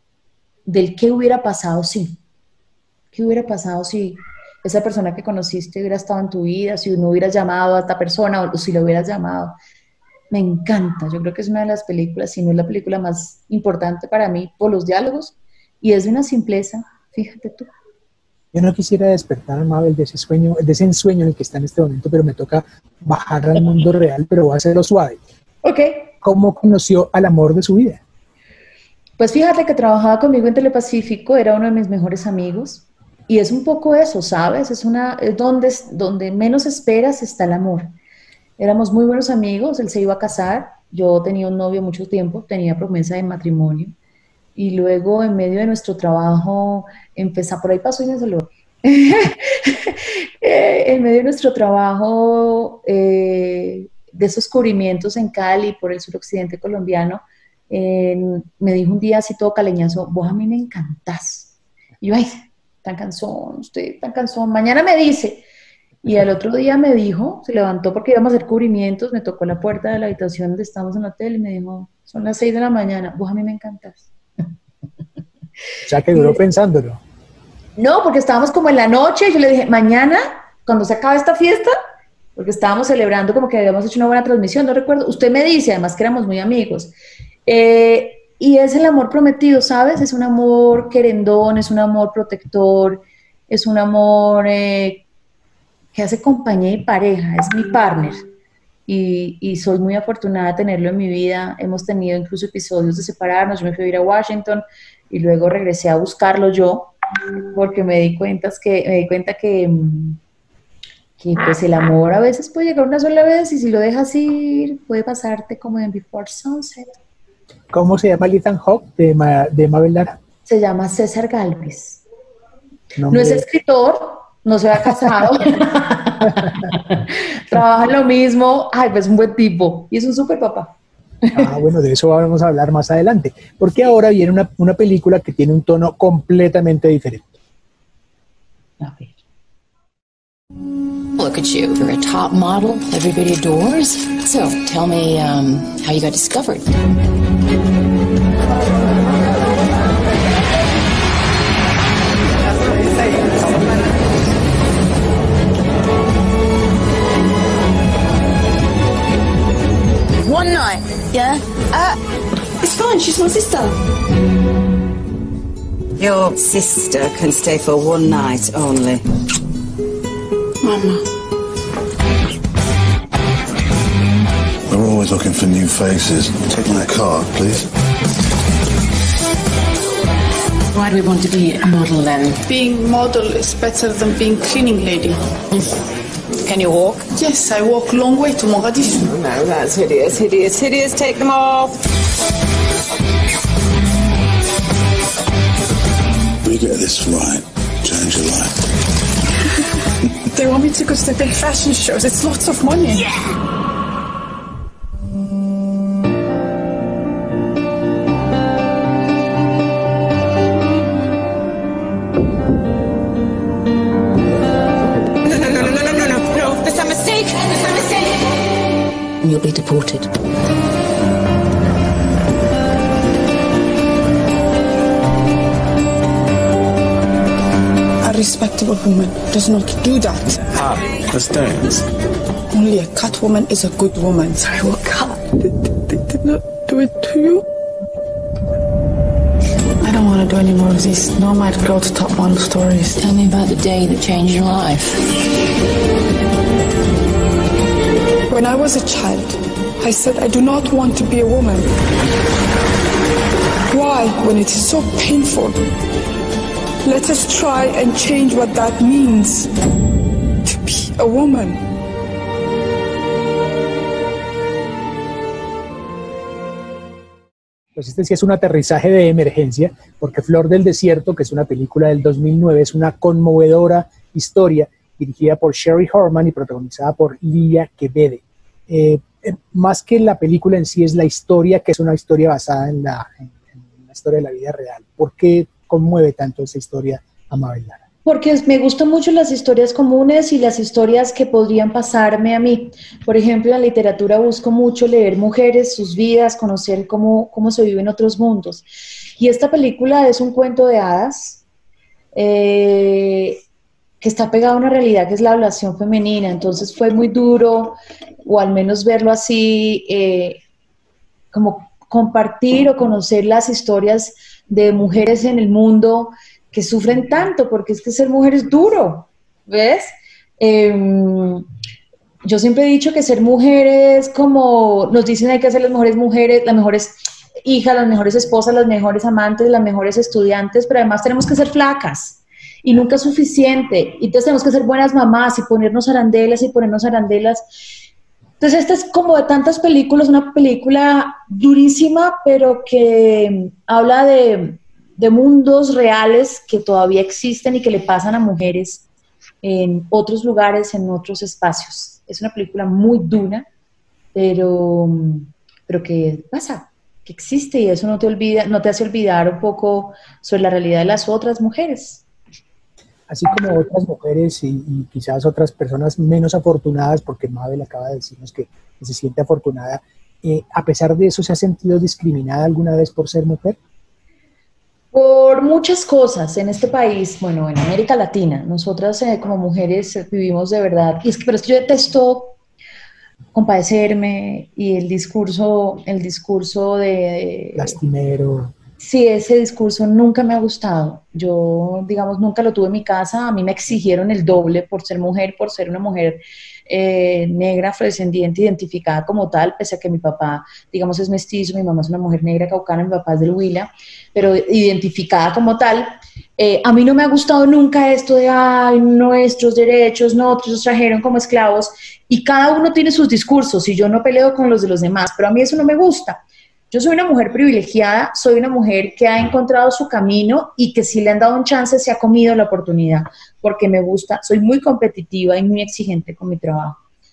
del qué hubiera pasado si. ¿Qué hubiera pasado si esa persona que conociste hubiera estado en tu vida, si no hubieras llamado a esta persona o si lo hubieras llamado? Me encanta, yo creo que es una de las películas, si no es la película más importante para mí por los diálogos, y es de una simpleza, fíjate tú. Yo no quisiera despertar a Mabel de ese sueño, de ese ensueño en el que está en este momento, pero me toca bajar al mundo real, pero voy a hacerlo suave. Ok. ¿Cómo conoció al amor de su vida? Pues fíjate que trabajaba conmigo en Telepacífico, era uno de mis mejores amigos, y es un poco eso, ¿sabes? Es una, es donde, donde menos esperas está el amor. Éramos muy buenos amigos, él se iba a casar, yo tenía un novio mucho tiempo, tenía promesa de matrimonio, y luego en medio de nuestro trabajo, empezó, por ahí pasó y me saludó, en medio de nuestro trabajo eh, de esos cubrimientos en Cali, por el suroccidente colombiano, eh, me dijo un día así todo caleñazo, vos a mí me encantás. Y yo, ay, tan cansón, usted tan cansón, mañana me dice. Y al otro día me dijo, se levantó porque íbamos a hacer cubrimientos, me tocó la puerta de la habitación donde estábamos en el hotel y me dijo, son las seis de la mañana, vos a mí me encantás. O sea que duró pensándolo. No, porque estábamos como en la noche y yo le dije, mañana, cuando se acabe esta fiesta, porque estábamos celebrando como que habíamos hecho una buena transmisión, no recuerdo, usted me dice, además que éramos muy amigos, eh, y es el amor prometido, ¿sabes? Es un amor querendón, es un amor protector, es un amor eh, que hace compañía y pareja, es mi partner, y, y soy muy afortunada de tenerlo en mi vida. Hemos tenido incluso episodios de separarnos, yo me fui a ir a Washington, y luego regresé a buscarlo yo, porque me di cuenta que, me di cuenta que, que pues el amor a veces puede llegar una sola vez, y si lo dejas ir, puede pasarte como en Before Sunset. ¿Cómo se llama el Ethan Hawke de, Ma, de Mabel Lara? Se llama César Gálvez. Nombre. No es escritor, no se ha casado, trabaja en lo mismo, ay, pues es un buen tipo, y es un súper papá. Ah, bueno, de eso vamos a hablar más adelante, porque ahora viene una, una película que tiene un tono completamente diferente. A ver. Look at you. You're a top model everybody adores. So, tell me um, how you got discovered. One night, yeah? Uh, it's fine, she's my sister. Your sister can stay for one night only. Mama. They're all always looking for new faces. Take my card, please. Why do we want to be a model then? Being model is better than being cleaning lady. Can you walk? Yes, I walk long way to Mogadishu. No, that's hideous, hideous, hideous. Take them off. We get this right. Change your life. They want me to go to the big fashion shows. It's lots of money. Yeah. You'll be deported. A respectable woman does not do that. How? Let's dance. Only a cut woman is a good woman. Sorry, what cut? They, they did not do it to you? I don't want to do any more of these Nomad Girl to Top Model stories. Tell me about the day that changed your life. When I was a child, I said I do not want to be a woman. Why, when it is so painful? Let us try and change what that means to be a woman. Pues este sí es un aterrizaje de emergencia, porque Flor del Desierto, que es una película del dos mil nueve, es una conmovedora historia dirigida por Sherry Harman y protagonizada por Lilia Kebede. Eh, eh, más que la película en sí es la historia, que es una historia basada en la, en, en la historia de la vida real. ¿Por qué conmueve tanto esa historia a Mabel Lara? Porque me gustan mucho las historias comunes y las historias que podrían pasarme a mí. Por ejemplo, en la literatura busco mucho leer mujeres, sus vidas, conocer cómo, cómo se vive en otros mundos. Y esta película es un cuento de hadas, eh, que está pegado a una realidad que es la ablación femenina. Entonces fue muy duro, o al menos verlo así, eh, como compartir o conocer las historias de mujeres en el mundo que sufren tanto, porque es que ser mujer es duro, ¿ves? Eh, yo siempre he dicho que ser mujer es como, nos dicen hay que hacer las mejores mujeres, las mejores hijas, las mejores esposas, las mejores amantes, las mejores estudiantes, pero además tenemos que ser flacas. Y nunca es suficiente, y entonces tenemos que ser buenas mamás y ponernos arandelas y ponernos arandelas. Entonces esta es como de tantas películas, una película durísima, pero que habla de, de mundos reales que todavía existen y que le pasan a mujeres en otros lugares, en otros espacios. Es una película muy dura, pero, pero que pasa, que existe, y eso no te olvida, no te hace olvidar un poco sobre la realidad de las otras mujeres. Así como otras mujeres y, y quizás otras personas menos afortunadas, porque Mabel acaba de decirnos que, que se siente afortunada, eh, a pesar de eso, ¿se ha sentido discriminada alguna vez por ser mujer? Por muchas cosas en este país, bueno, en América Latina, nosotras eh, como mujeres eh, vivimos de verdad, y es que, pero es que yo detesto compadecerme y el discurso, el discurso de... de lastimero. Sí, ese discurso nunca me ha gustado. Yo, digamos, nunca lo tuve en mi casa. A mí me exigieron el doble por ser mujer, por ser una mujer eh, negra, afrodescendiente, identificada como tal, pese a que mi papá, digamos, es mestizo, mi mamá es una mujer negra caucana, mi papá es del Huila, pero identificada como tal. Eh, a mí no me ha gustado nunca esto de, ay, nuestros derechos, nosotros nos trajeron como esclavos, y cada uno tiene sus discursos, y yo no peleo con los de los demás, pero a mí eso no me gusta. Yo soy una mujer privilegiada, soy una mujer que ha encontrado su camino y que si le han dado un chance se ha comido la oportunidad, porque me gusta, soy muy competitiva y muy exigente con mi trabajo.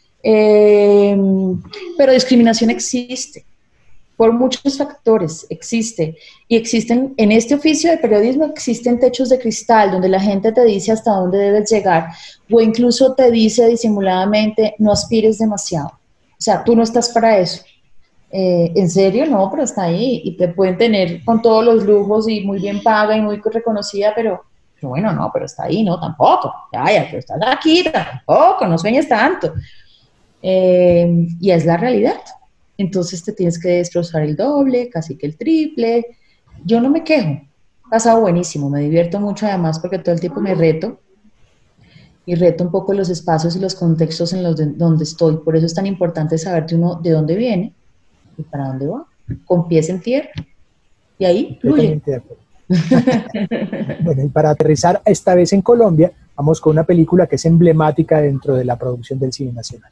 Eh, pero discriminación existe, por muchos factores existe, y existen, en este oficio de periodismo existen techos de cristal donde la gente te dice hasta dónde debes llegar, o incluso te dice disimuladamente, no aspires demasiado, o sea, tú no estás para eso. Eh, ¿En serio? No, pero está ahí y te pueden tener con todos los lujos y muy bien paga y muy reconocida, pero bueno, no, pero está ahí, no, tampoco, ya, ya, pero estás aquí, tampoco, no sueñes tanto. Eh, y es la realidad. Entonces te tienes que destrozar el doble, casi que el triple. Yo no me quejo, ha pasado buenísimo, me divierto mucho además porque todo el tiempo me reto y reto un poco los espacios y los contextos en los de, donde estoy. Por eso es tan importante saber de uno de dónde viene ¿Y para dónde va? Con pies en tierra. Y ahí fluye. Bueno, y para aterrizar esta vez en Colombia, vamos con una película que es emblemática dentro de la producción del cine nacional.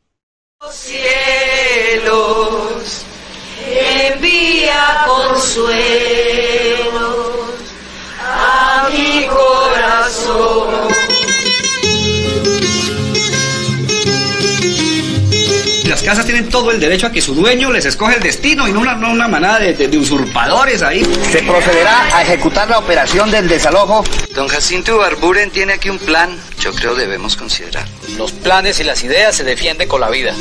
Cielos, envía consuelos a mi corazón. Las casas tienen todo el derecho a que su dueño les escoge el destino y no una, no una manada de, de, de usurpadores ahí. Se procederá a ejecutar la operación del desalojo. Don Jacinto Barburen tiene aquí un plan, yo creo debemos considerar. Los planes y las ideas se defienden con la vida.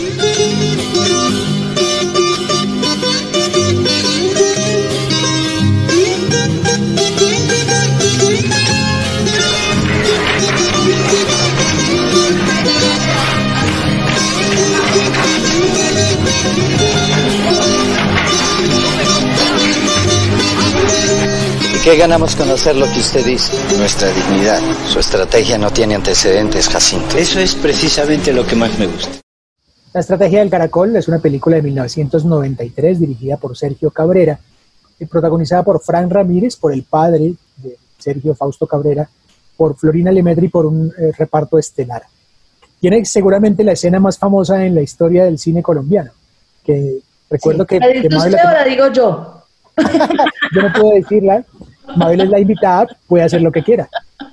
¿Qué ganamos con hacer lo que usted dice? Nuestra dignidad. Su estrategia no tiene antecedentes, Jacinto. Eso es precisamente lo que más me gusta. La Estrategia del Caracol es una película de mil novecientos noventa y tres dirigida por Sergio Cabrera y protagonizada por Frank Ramírez, por el padre de Sergio, Fausto Cabrera, por Florina Lemetri, por un eh, reparto estelar. Tiene seguramente la escena más famosa en la historia del cine colombiano, que recuerdo Sí. que... ¿La dice que usted Mabel- o la digo yo? yo no puedo decirla, Mabel es la invitada, puede hacer lo que quiera.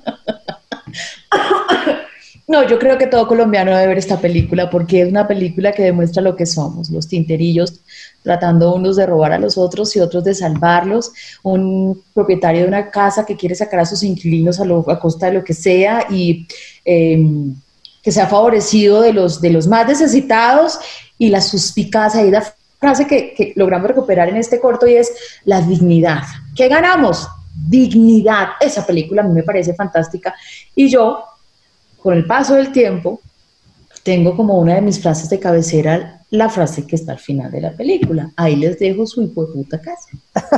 No, yo creo que todo colombiano debe ver esta película porque es una película que demuestra lo que somos, los tinterillos tratando unos de robar a los otros y otros de salvarlos, un propietario de una casa que quiere sacar a sus inquilinos a, lo, a costa de lo que sea y eh, que sea favorecido de los, de los más necesitados y la suspicacia y la frase que, que logramos recuperar en este corto y es la dignidad. ¿Qué ganamos? Dignidad. Esa película a mí me parece fantástica y yo, con el paso del tiempo, tengo como una de mis frases de cabecera la frase que está al final de la película. Ahí les dejo su hijueputa casa.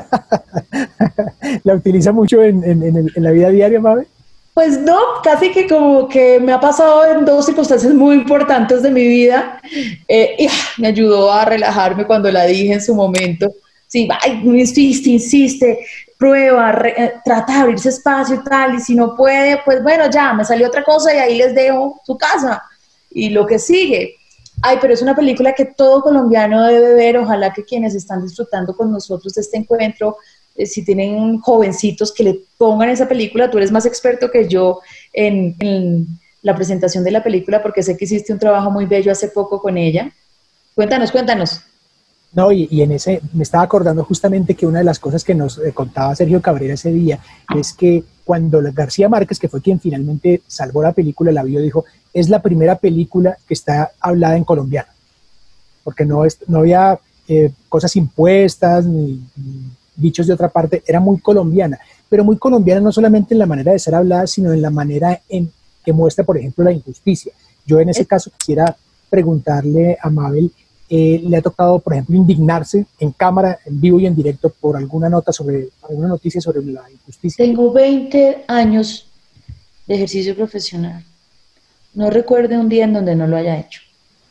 ¿La utiliza mucho en, en, en, el- en la vida diaria, Mabel? Pues no, casi que como que me ha pasado en dos circunstancias muy importantes de mi vida eh, y ah, me ayudó a relajarme cuando la dije en su momento. Sí, ay, insiste, insiste, prueba, re- eh, trata de abrirse espacio y tal, y si no puede, pues bueno, ya, me salió otra cosa y ahí les dejo su casa y lo que sigue. Ay, pero es una película que todo colombiano debe ver, ojalá que quienes están disfrutando con nosotros de este encuentro, eh, si tienen jovencitos que le pongan esa película, tú eres más experto que yo en, en la presentación de la película porque sé que hiciste un trabajo muy bello hace poco con ella. Cuéntanos, cuéntanos. No, y, y en ese, me estaba acordando justamente que una de las cosas que nos eh, contaba Sergio Cabrera ese día es que cuando la- García Márquez, que fue quien finalmente salvó la película, la vio, dijo, es la primera película que está hablada en colombiano, porque no, es, no había eh, cosas impuestas ni, ni dichos de otra parte, era muy colombiana, pero muy colombiana no solamente en la manera de ser hablada, sino en la manera en que muestra, por ejemplo, la injusticia. Yo en ese caso quisiera preguntarle a Mabel, eh, ¿le ha tocado, por ejemplo, indignarse en cámara, en vivo y en directo por alguna nota sobre, alguna noticia sobre la injusticia? Tengo veinte años de ejercicio profesional. No recuerdo un día en donde no lo haya hecho.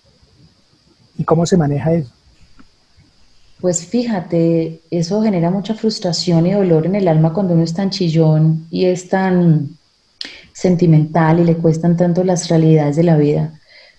¿Y cómo se maneja eso? Pues fíjate, eso genera mucha frustración y dolor en el alma cuando uno es tan chillón y es tan sentimental y le cuestan tanto las realidades de la vida.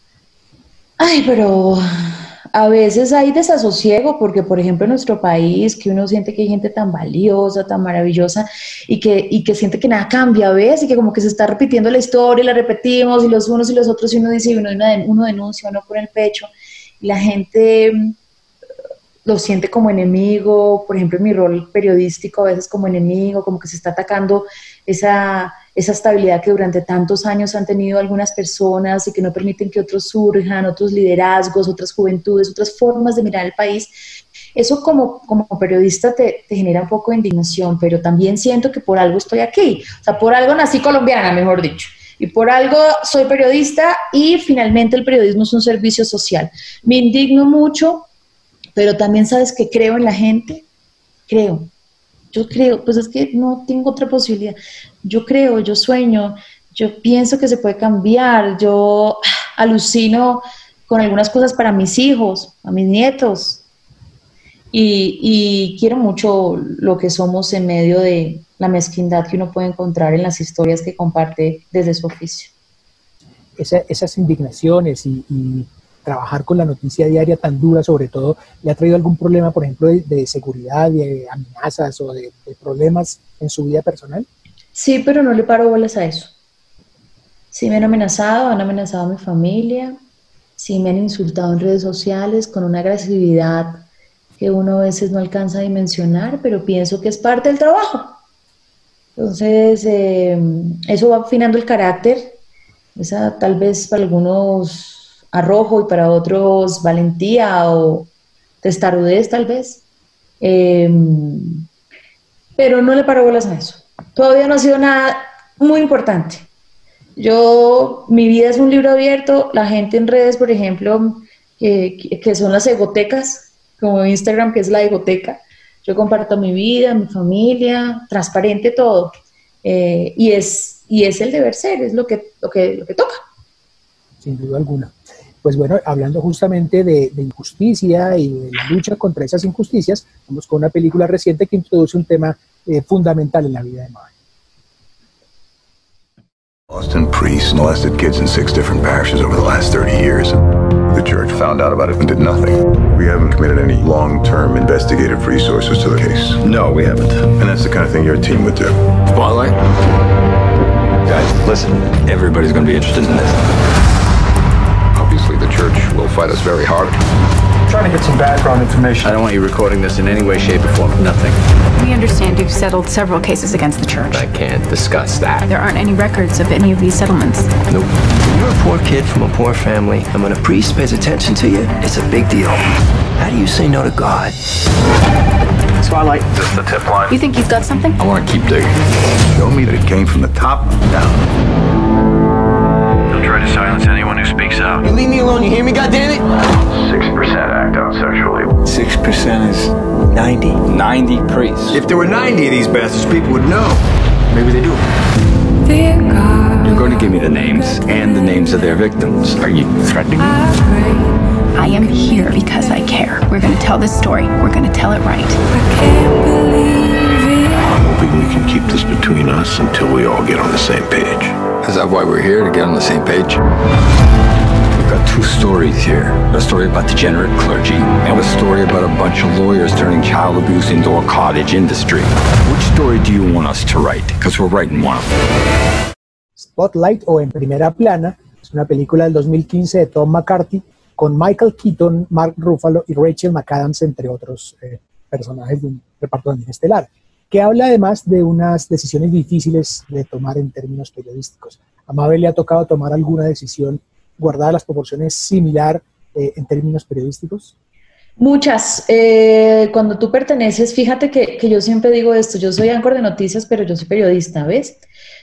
Ay, pero a veces hay desasosiego porque, por ejemplo, en nuestro país, que uno siente que hay gente tan valiosa, tan maravillosa y que, y que siente que nada cambia, ¿ves? Y que como que se está repitiendo la historia y la repetimos y los unos y los otros y uno dice y uno, uno denuncia, uno pone el pecho y la gente lo siente como enemigo, por ejemplo en mi rol periodístico a veces como enemigo, como que se está atacando esa, esa estabilidad que durante tantos años han tenido algunas personas y que no permiten que otros surjan, otros liderazgos, otras juventudes, otras formas de mirar el país. Eso como, como periodista te, te genera un poco de indignación, pero también siento que por algo estoy aquí, o sea, por algo nací colombiana, mejor dicho. Y por algo soy periodista y finalmente el periodismo es un servicio social. Me indigno mucho, pero también sabes que creo en la gente, creo, yo creo, pues es que no tengo otra posibilidad, yo creo, yo sueño, yo pienso que se puede cambiar, yo alucino con algunas cosas para mis hijos, a mis nietos, y, y quiero mucho lo que somos en medio de la mezquindad que uno puede encontrar en las historias que comparte desde su oficio. Esa, esas indignaciones y, y trabajar con la noticia diaria tan dura, sobre todo, ¿le ha traído algún problema, por ejemplo, de, de seguridad, de amenazas o de, de problemas en su vida personal? Sí, pero no le paro bolas a eso. Sí me han amenazado, han amenazado a mi familia, sí me han insultado en redes sociales con una agresividad que uno a veces no alcanza a dimensionar, pero pienso que es parte del trabajo. Entonces, eh, eso va afinando el carácter, esa tal vez para algunos arrojo y para otros valentía o testarudez tal vez, eh, pero no le paro bolas a eso. Todavía no ha sido nada muy importante. Yo, mi vida es un libro abierto, la gente en redes, por ejemplo, eh, que son las egotecas, como Instagram, que es la egoteca, yo comparto mi vida, mi familia, transparente todo, eh, y, es, y es el deber ser, es lo que, lo que, lo que toca. Sin duda alguna. Pues bueno, hablando justamente de, de injusticia y de la lucha contra esas injusticias, vamos con una película reciente que introduce un tema eh, fundamental en la vida de Mabel. Boston priests molested kids in six different parishes over the last thirty years. The church found out about it and did nothing. We haven't committed any long-term investigative resources to the case. No, we haven't. And that's the kind of thing your team would do. Spotlight? Guys, listen, everybody's going to be interested in this. Obviously, the church will fight us very hard. I'm trying to get some background information. I don't want you recording this in any way, shape, or form. Nothing. We understand you've settled several cases against the church. I can't discuss that. There aren't any records of any of these settlements. Nope. You're a poor kid from a poor family, and when a priest pays attention to you, it's a big deal. How do you say no to God? Spotlight. Is this the tip line? You think you've got something? I want to keep digging. Show me that it came from the top down. Don't try to silence anyone who speaks out. You leave me alone, you hear me, goddammit? Six percent act out sexually. Six percent is ninety. Ninety priests. If there were ninety of these bastards, people would know. Maybe they do. You're going to give me the names and the names of their victims. Are you threatening me? I am here because I care. We're going to tell this story. We're going to tell it right. I'm hoping we can keep this between us until we all get on the same page. Is that why we're here, to get on the same page? We've got two stories here. A story about degenerate clergy, and a story about a bunch of lawyers turning child abuse into a cottage industry. Which story do you want us to write? Because we're writing one of them. Spotlight, o En Primera Plana, es una película del dos mil quince de Tom McCarthy, con Michael Keaton, Mark Ruffalo y Rachel McAdams, entre otros eh, personajes de un reparto también estelar, que habla además de unas decisiones difíciles de tomar en términos periodísticos. ¿A Mabel le ha tocado tomar alguna decisión guardada las proporciones similar eh, en términos periodísticos? Muchas. Eh, cuando tú perteneces, fíjate que, que yo siempre digo esto, yo soy ánchor de noticias, pero yo soy periodista, ¿ves?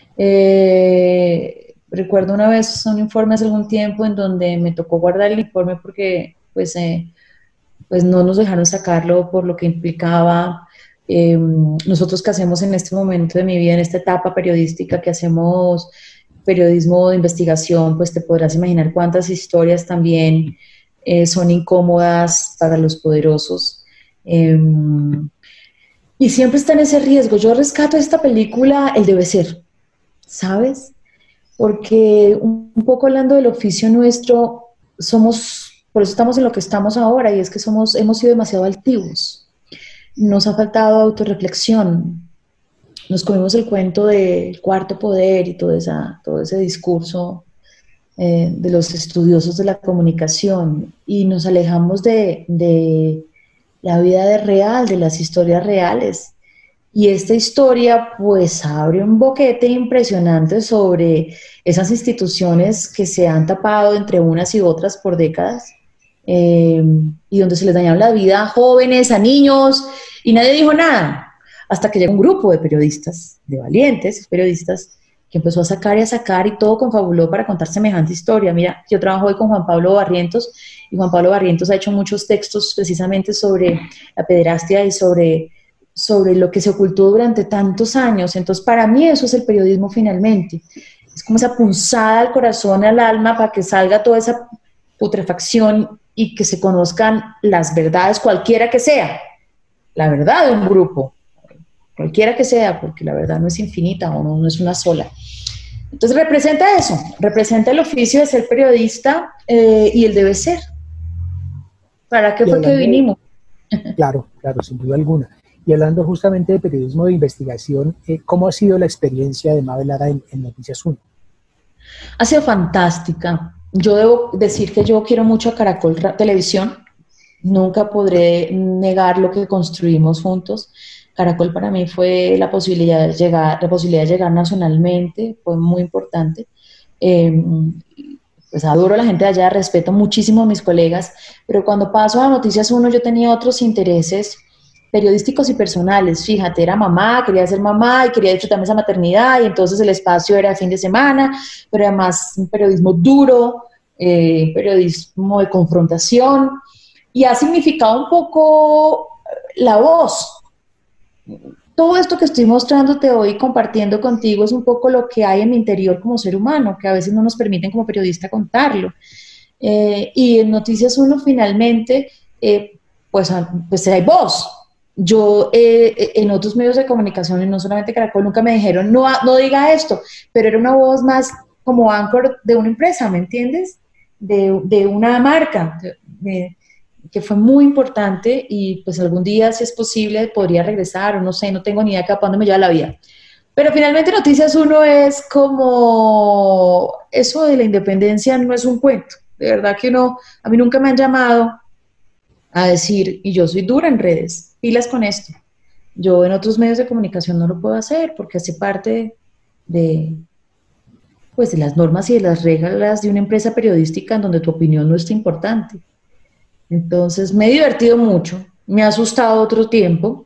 Eh, recuerdo una vez un informe hace algún tiempo en donde me tocó guardar el informe porque pues, eh, pues no nos dejaron sacarlo por lo que implicaba. Eh, nosotros que hacemos en este momento de mi vida, en esta etapa periodística, que hacemos periodismo de investigación, pues te podrás imaginar cuántas historias también eh, son incómodas para los poderosos. Eh, y siempre está en ese riesgo. Yo rescato esta película El Debe Ser, ¿sabes? Porque un, un poco hablando del oficio nuestro, somos, por eso estamos en lo que estamos ahora, y es que somos, hemos sido demasiado altivos. Nos ha faltado autorreflexión. Nos comimos el cuento del cuarto poder y todo, esa, todo ese discurso eh, de los estudiosos de la comunicación, y nos alejamos de, de la vida de real, de las historias reales. Y esta historia pues abre un boquete impresionante sobre esas instituciones que se han tapado entre unas y otras por décadas, eh, y donde se les dañaba la vida a jóvenes, a niños, y nadie dijo nada, hasta que llegó un grupo de periodistas, de valientes periodistas, que empezó a sacar y a sacar, y todo confabuló para contar semejante historia. Mira, yo trabajo hoy con Juan Pablo Barrientos, y Juan Pablo Barrientos ha hecho muchos textos precisamente sobre la pederastia y sobre, sobre lo que se ocultó durante tantos años. Entonces, para mí eso es el periodismo finalmente. Es como esa punzada al corazón, al alma, para que salga toda esa putrefacción y que se conozcan las verdades, cualquiera que sea. la verdad de un grupo, cualquiera que sea, porque la verdad no es infinita o no, no es una sola. Entonces representa eso, representa el oficio de ser periodista eh, y el debe ser. ¿Para qué fue que vinimos? Claro, claro, sin duda alguna. Y hablando justamente de periodismo de investigación, eh, ¿cómo ha sido la experiencia de Mabel Lara en, en Noticias uno? Ha sido fantástica. Yo debo decir que yo quiero mucho a Caracol Televisión. Nunca podré negar lo que construimos juntos. Caracol para mí fue la posibilidad de llegar, la posibilidad de llegar nacionalmente, fue muy importante. Eh, pues adoro a la gente de allá, respeto muchísimo a mis colegas, pero cuando paso a Noticias uno yo tenía otros intereses periodísticos y personales. Fíjate, era mamá, quería ser mamá y quería disfrutarme esa maternidad, y entonces el espacio era fin de semana, pero además un periodismo duro, eh, periodismo de confrontación, y ha significado un poco la voz. Todo esto que estoy mostrándote hoy, compartiendo contigo, es un poco lo que hay en mi interior como ser humano, que a veces no nos permiten como periodista contarlo. Eh, y en Noticias uno finalmente, eh, pues, pues hay voz. Yo eh, en otros medios de comunicación, y no solamente Caracol, nunca me dijeron, no, no diga esto, pero era una voz más como anchor de una empresa, ¿me entiendes? De, de una marca, de, de, que fue muy importante, y pues algún día, si es posible, podría regresar, o no sé, no tengo ni idea de para dónde me lleva la vida. Pero finalmente Noticias uno es como, eso de la independencia no es un cuento, de verdad que no, a mí nunca me han llamado a decir, y yo soy dura en redes, pilas con esto. Yo en otros medios de comunicación no lo puedo hacer, porque hace parte de, pues, de las normas y de las reglas de una empresa periodística en donde tu opinión no es importante. Entonces me he divertido mucho, me ha asustado otro tiempo,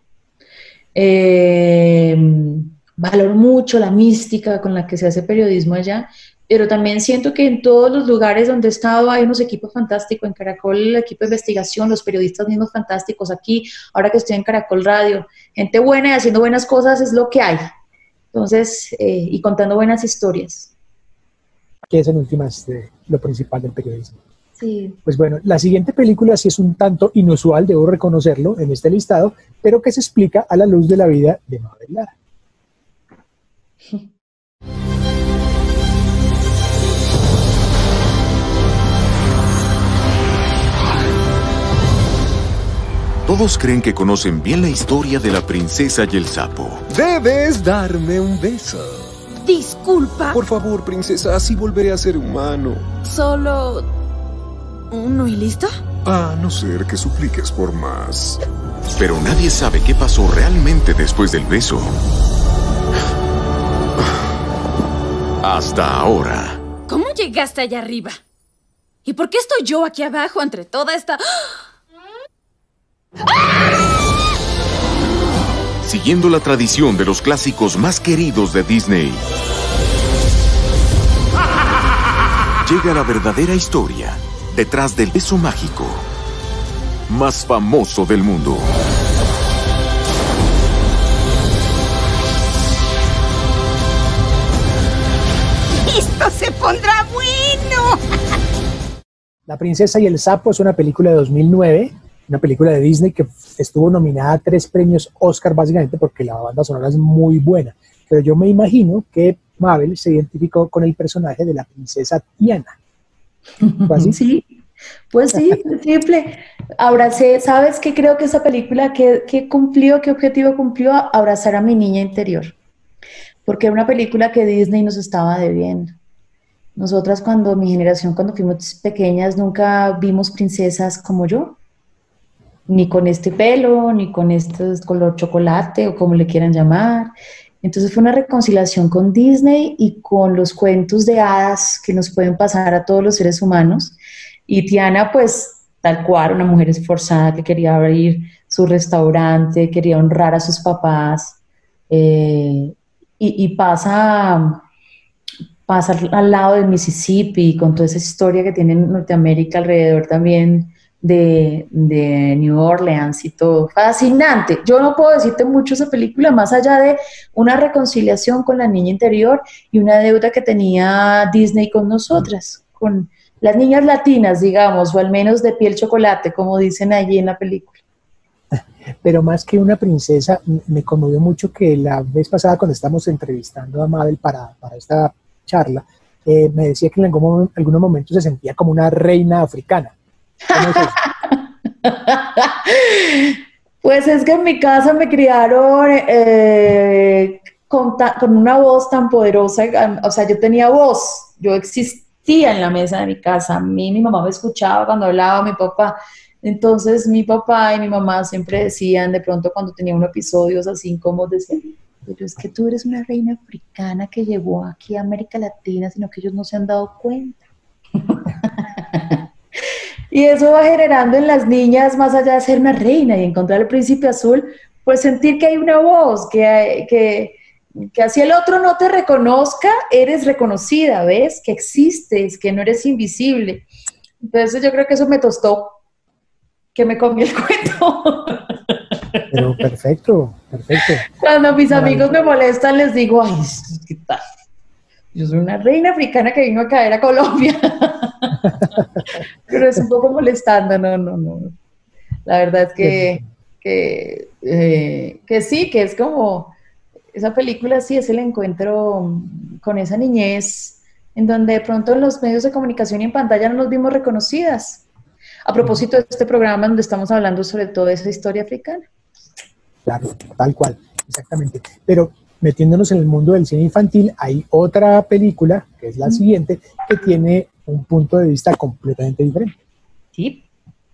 eh, valoro mucho la mística con la que se hace periodismo allá, pero también siento que en todos los lugares donde he estado hay unos equipos fantásticos. En Caracol el equipo de investigación, los periodistas mismos fantásticos, aquí, ahora que estoy en Caracol Radio, gente buena y haciendo buenas cosas es lo que hay, entonces, eh, y contando buenas historias. Que es en últimas eh, lo principal del periodismo. Sí. Pues bueno, la siguiente película sí es un tanto inusual, debo reconocerlo, en este listado, pero que se explica a la luz de la vida de Mabel Lara. Todos creen que conocen bien la historia de la princesa y el sapo. Debes darme un beso. Disculpa. Por favor, princesa, así volveré a ser humano. Solo... ¿uno y listo? A no ser que supliques por más. Pero nadie sabe qué pasó realmente después del beso. Hasta ahora. ¿Cómo llegaste allá arriba? ¿Y por qué estoy yo aquí abajo entre toda esta...? Siguiendo la tradición de los clásicos más queridos de Disney, llega la verdadera historia detrás del beso mágico más famoso del mundo. ¡Esto se pondrá bueno! La princesa y el sapo es una película de dos mil nueve, una película de Disney que estuvo nominada a tres premios Oscar, básicamente porque la banda sonora es muy buena. Pero yo me imagino que Mabel se identificó con el personaje de la princesa Tiana. ¿Fue así? Sí, pues sí, simple. Abracé, ¿sabes qué? Creo que esa película, ¿qué, qué cumplió, qué objetivo cumplió? Abrazar a mi niña interior. Porque era una película que Disney nos estaba debiendo. Nosotras, cuando mi generación, cuando fuimos pequeñas, nunca vimos princesas como yo. Ni con este pelo, ni con este color chocolate, o como le quieran llamar. Entonces fue una reconciliación con Disney y con los cuentos de hadas que nos pueden pasar a todos los seres humanos. Y Tiana, pues, tal cual, una mujer esforzada que quería abrir su restaurante, quería honrar a sus papás, eh, y, y pasa, pasa al lado del Mississippi, con toda esa historia que tiene en Norteamérica alrededor también de, de New Orleans y todo. Fascinante. Yo no puedo decirte mucho esa película, más allá de una reconciliación con la niña interior y una deuda que tenía Disney con nosotras, con las niñas latinas, digamos, o al menos de piel chocolate, como dicen allí en la película. Pero más que una princesa, me conmovió mucho que la vez pasada cuando estábamos entrevistando a Mabel para, para esta charla, eh, me decía que en algún, algunos momentos se sentía como una reina africana. ¿Cómo es eso? Pues es que en mi casa me criaron eh, con, ta, con una voz tan poderosa, o sea, yo tenía voz, yo existía en la mesa de mi casa, a mí mi mamá me escuchaba cuando hablaba, mi papá, entonces mi papá y mi mamá siempre decían, de pronto cuando tenía unos episodios así incómodos, decían, pero es que tú eres una reina africana que llegó aquí a América Latina, sino que ellos no se han dado cuenta. Y eso va generando en las niñas, más allá de ser una reina y encontrar el príncipe azul, pues sentir que hay una voz, que, hay, que, que así el otro no te reconozca, eres reconocida, ¿ves? Que existes, que no eres invisible. Entonces yo creo que eso me tostó, que me comí el cuento. Pero perfecto, perfecto. Cuando mis amigos me molestan, les digo, ay, ¿qué tal? Yo soy una reina africana que vino a caer a Colombia. Pero es un poco molestando, no, no, no. La verdad es que, que, eh, que sí, que es como, esa película sí es el encuentro con esa niñez, en donde de pronto en los medios de comunicación y en pantalla no nos vimos reconocidas. A propósito de este programa donde estamos hablando sobre todo de esa historia africana. Claro, tal cual, exactamente. Pero metiéndonos en el mundo del cine infantil, hay otra película, que es la mm. siguiente, que tiene un punto de vista completamente diferente. Sí.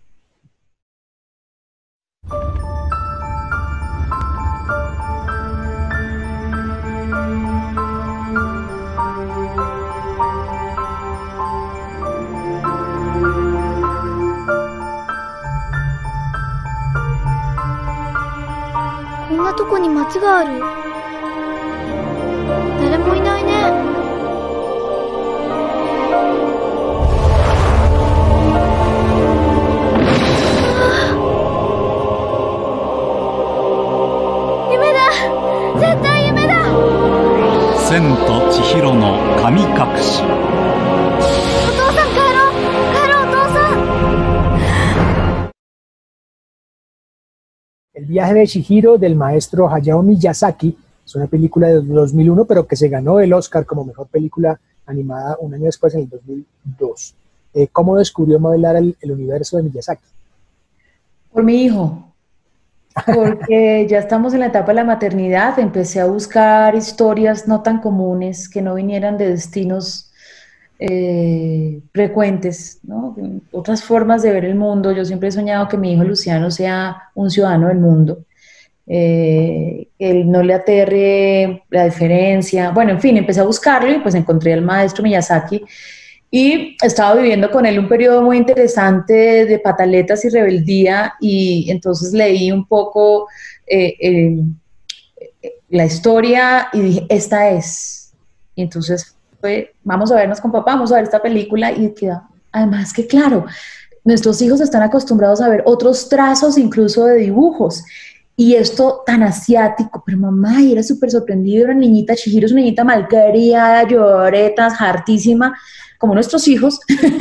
El viaje de Chihiro del maestro Hayao Miyazaki es una película de dos mil uno, pero que se ganó el Oscar como mejor película animada un año después, en el dos mil dos. Eh, ¿Cómo descubrió modelar el, el universo de Miyazaki? Por mi hijo, porque ya estamos en la etapa de la maternidad, empecé a buscar historias no tan comunes, que no vinieran de destinos eh, frecuentes, ¿no? Otras formas de ver el mundo. Yo siempre he soñado que mi hijo Luciano sea un ciudadano del mundo, eh, él no le aterre la diferencia, bueno, en fin, empecé a buscarlo y pues encontré al maestro Miyazaki y estaba viviendo con él un periodo muy interesante de pataletas y rebeldía, y entonces leí un poco eh, eh, la historia y dije, esta es, y entonces fue, vamos a vernos con papá, vamos a ver esta película, y queda, además que claro, nuestros hijos están acostumbrados a ver otros trazos incluso de dibujos, y esto tan asiático, pero mamá, y era súper sorprendido, era una niñita, Chihiro es una niñita malcriada, lloretas, hartísima, como nuestros hijos,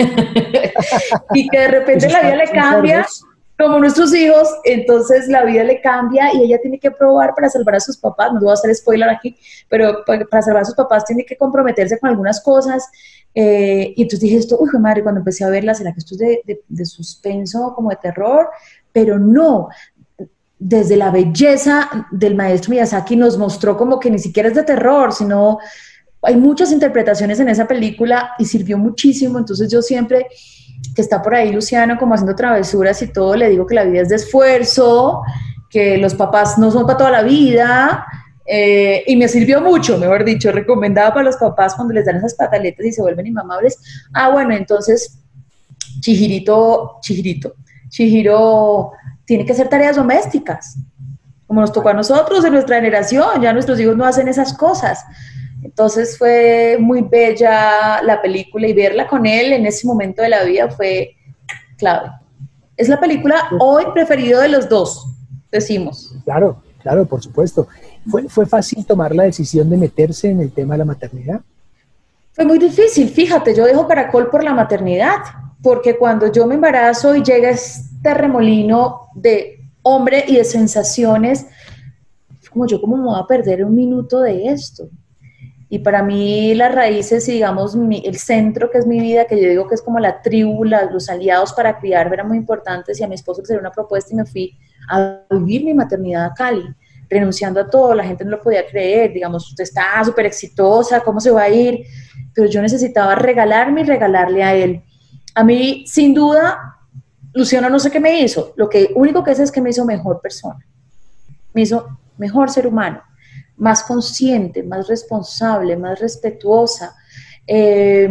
y que de repente la vida le cambia, como nuestros hijos, entonces la vida le cambia y ella tiene que probar para salvar a sus papás, no voy a hacer spoiler aquí, pero para salvar a sus papás tiene que comprometerse con algunas cosas, eh, y entonces dije esto, uy, madre, cuando empecé a verla, ¿será que esto es de, de, de suspenso, como de terror? Pero no, desde la belleza del maestro Miyazaki nos mostró como que ni siquiera es de terror, sino hay muchas interpretaciones en esa película y sirvió muchísimo. Entonces yo siempre que está por ahí Luciano como haciendo travesuras y todo, le digo que la vida es de esfuerzo, que los papás no son para toda la vida, eh, y me sirvió mucho, mejor dicho, recomendaba para los papás cuando les dan esas pataletas y se vuelven inmamables. Ah, bueno, entonces Chihirito, Chihirito, Chihiro tiene que hacer tareas domésticas, como nos tocó a nosotros en nuestra generación, ya nuestros hijos no hacen esas cosas. Entonces fue muy bella la película y verla con él en ese momento de la vida fue clave. Es la película hoy preferida de los dos, decimos. Claro, claro, por supuesto. ¿Fue, ¿Fue fácil tomar la decisión de meterse en el tema de la maternidad? Fue muy difícil, fíjate, yo dejo Caracol por la maternidad, porque cuando yo me embarazo y llega este remolino de hombre y de sensaciones, como yo, ¿cómo me voy a perder un minuto de esto? Y para mí las raíces y digamos mi, el centro que es mi vida, que yo digo que es como la tribu, la, los aliados para criar, eran muy importantes, y a mi esposo le hicieron una propuesta y me fui a vivir mi maternidad a Cali, renunciando a todo. La gente no lo podía creer, digamos, usted está súper exitosa, ¿cómo se va a ir? Pero yo necesitaba regalarme y regalarle a él. A mí, sin duda, Luciano no sé qué me hizo, lo que único que sé es que me hizo mejor persona, me hizo mejor ser humano, más consciente, más responsable, más respetuosa, eh,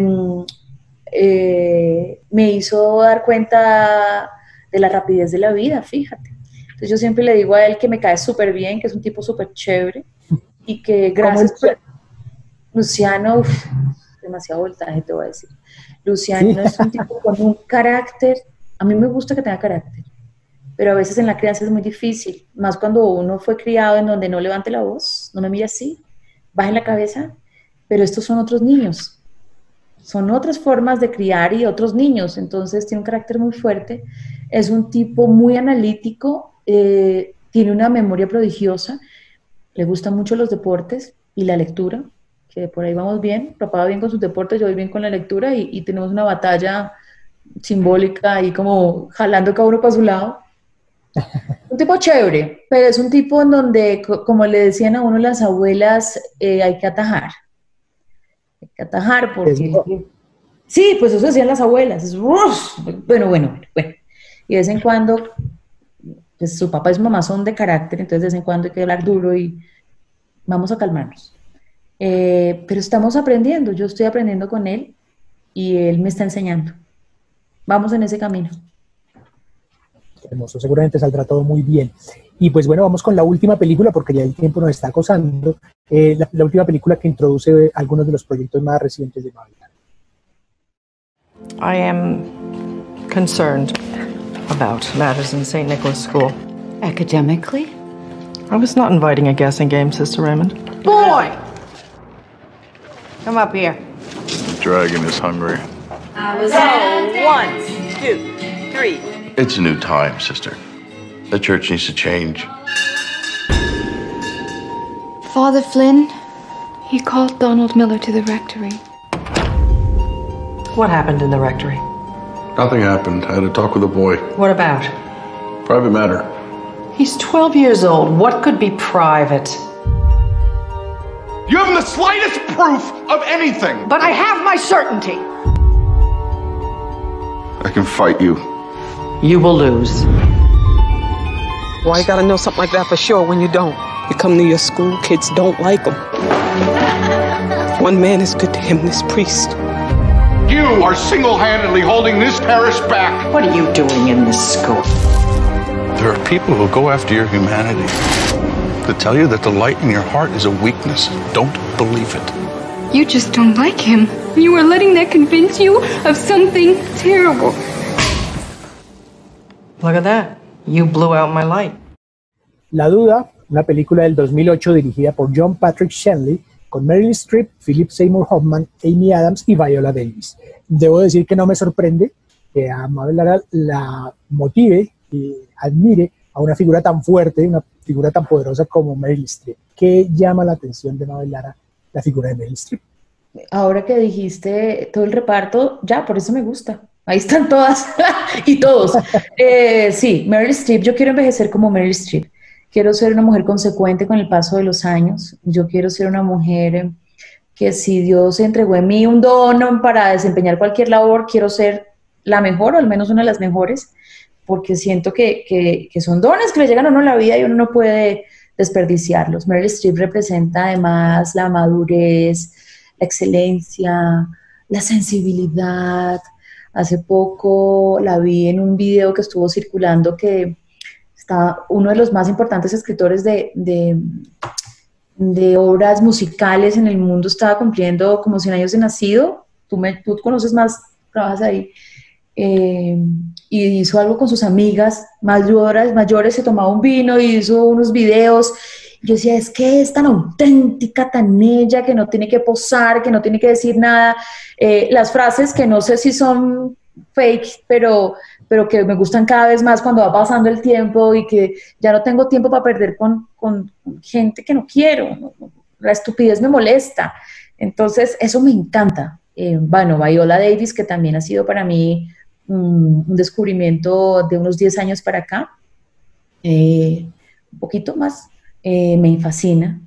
eh, me hizo dar cuenta de la rapidez de la vida, fíjate. Entonces yo siempre le digo a él que me cae súper bien, que es un tipo súper chévere, y que gracias por... Luciano, uf, demasiado voltaje te voy a decir. Luciano sí. Es un tipo con un carácter, a mí me gusta que tenga carácter, pero a veces en la crianza es muy difícil, más cuando uno fue criado en donde no levante la voz, no me mire así, baje la cabeza, pero estos son otros niños, son otras formas de criar y otros niños, entonces tiene un carácter muy fuerte, es un tipo muy analítico, eh, tiene una memoria prodigiosa, le gustan mucho los deportes y la lectura, que por ahí vamos bien, papá va bien con sus deportes, yo voy bien con la lectura y, y tenemos una batalla simbólica ahí como jalando cada uno para su lado. Un tipo chévere, pero es un tipo en donde, como le decían a uno las abuelas, eh, hay que atajar. Hay que atajar porque... Sí, pues eso decían las abuelas. Es, bueno, bueno, bueno, bueno. Y de vez en cuando, pues su papá y su mamá son de carácter, entonces de vez en cuando hay que hablar duro y vamos a calmarnos. Eh, pero estamos aprendiendo, yo estoy aprendiendo con él y él me está enseñando. Vamos en ese camino. Hermoso, seguramente saldrá todo muy bien. Y pues bueno, vamos con la última película porque ya el tiempo nos está acosando. Eh, la, la última película que introduce algunos de los proyectos más recientes de Mabel Lara. I am concerned about matters in Saint Nicholas School. Academically? I was not inviting a guessing game, Sister Raymond. Boy! Come up here. The dragon is hungry. I was on one, two, three. It's a new time, sister. The church needs to change. Father Flynn, he called Donald Miller to the rectory. What happened in the rectory? Nothing happened. I had a talk with the boy. What about? Private matter. He's twelve years old. What could be private? You haven't the slightest proof of anything. But I have my certainty. I can fight you. You will lose. Why you gotta know something like that for sure when you don't? You come to your school, kids don't like him. One man is good to him, this priest. You are single-handedly holding this parish back. What are you doing in this school? There are people who go after your humanity, to tell you that the light in your heart is a weakness. Don't believe it. You just don't like him. You are letting that convince you of something terrible. Look at that. You blew out my light. La Duda, una película del dos mil ocho dirigida por John Patrick Shanley, con Meryl Streep, Philip Seymour Hoffman, Amy Adams y Viola Davis. Debo decir que no me sorprende que a Mabel Lara la motive y admire a una figura tan fuerte, una figura tan poderosa como Meryl Streep. ¿Qué llama la atención de Mabel Lara la figura de Meryl Streep? Ahora que dijiste todo el reparto, ya, por eso me gusta. Ahí están todas y todos. Eh, sí, Meryl Streep, yo quiero envejecer como Meryl Streep. Quiero ser una mujer consecuente con el paso de los años. Yo quiero ser una mujer que si Dios entregó en mí un don para desempeñar cualquier labor, quiero ser la mejor o al menos una de las mejores, porque siento que, que, que son dones que le llegan a uno en la vida y uno no puede desperdiciarlos. Meryl Streep representa además la madurez, la excelencia, la sensibilidad. Hace poco la vi en un video que estuvo circulando que está uno de los más importantes escritores de, de, de obras musicales en el mundo, estaba cumpliendo como cien años de nacido, tú, me, tú conoces más, trabajas ahí, eh, y hizo algo con sus amigas mayores, mayores, se tomaba un vino y hizo unos videos. Yo decía, es que es tan auténtica, tan ella, que no tiene que posar, que no tiene que decir nada. Eh, las frases que no sé si son fake, pero, pero que me gustan cada vez más cuando va pasando el tiempo y que ya no tengo tiempo para perder con, con gente que no quiero. ¿no? La estupidez me molesta. Entonces, eso me encanta. Eh, bueno, Viola Davis, que también ha sido para mí um, un descubrimiento de unos diez años para acá, eh, un poquito más, eh, me fascina.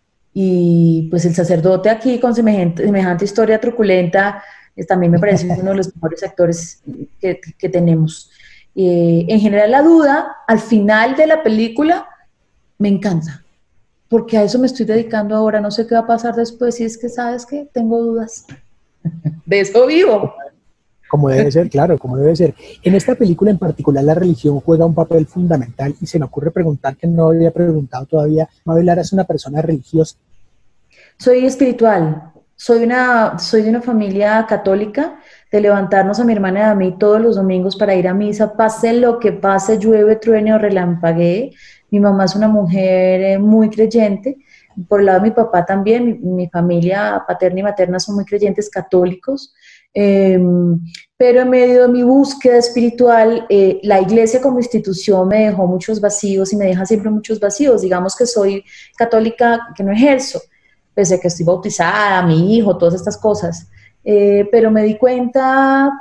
Y pues el sacerdote aquí con semejante, semejante historia truculenta, eh, también me parece uno de los mejores actores que, que tenemos. Eh, en general, la duda, al final de la película, me encanta, porque a eso me estoy dedicando ahora. No sé qué va a pasar después, y es que, ¿sabes qué? Tengo dudas. De eso vivo. Como debe ser, claro, como debe ser. En esta película en particular, la religión juega un papel fundamental, y se me ocurre preguntar, que no había preguntado todavía, Mabel Lara es una persona religiosa. Soy espiritual, soy una, soy de una familia católica, de levantarnos a mi hermana y a mí todos los domingos para ir a misa, pase lo que pase, llueve, truene o relampaguee. Mi mamá es una mujer eh, muy creyente. Por el lado de mi papá también, mi, mi familia paterna y materna son muy creyentes católicos. Eh, pero en medio de mi búsqueda espiritual, eh, la iglesia como institución me dejó muchos vacíos y me deja siempre muchos vacíos. Digamos que soy católica que no ejerzo, pese a que estoy bautizada, mi hijo, todas estas cosas. Eh, pero me di cuenta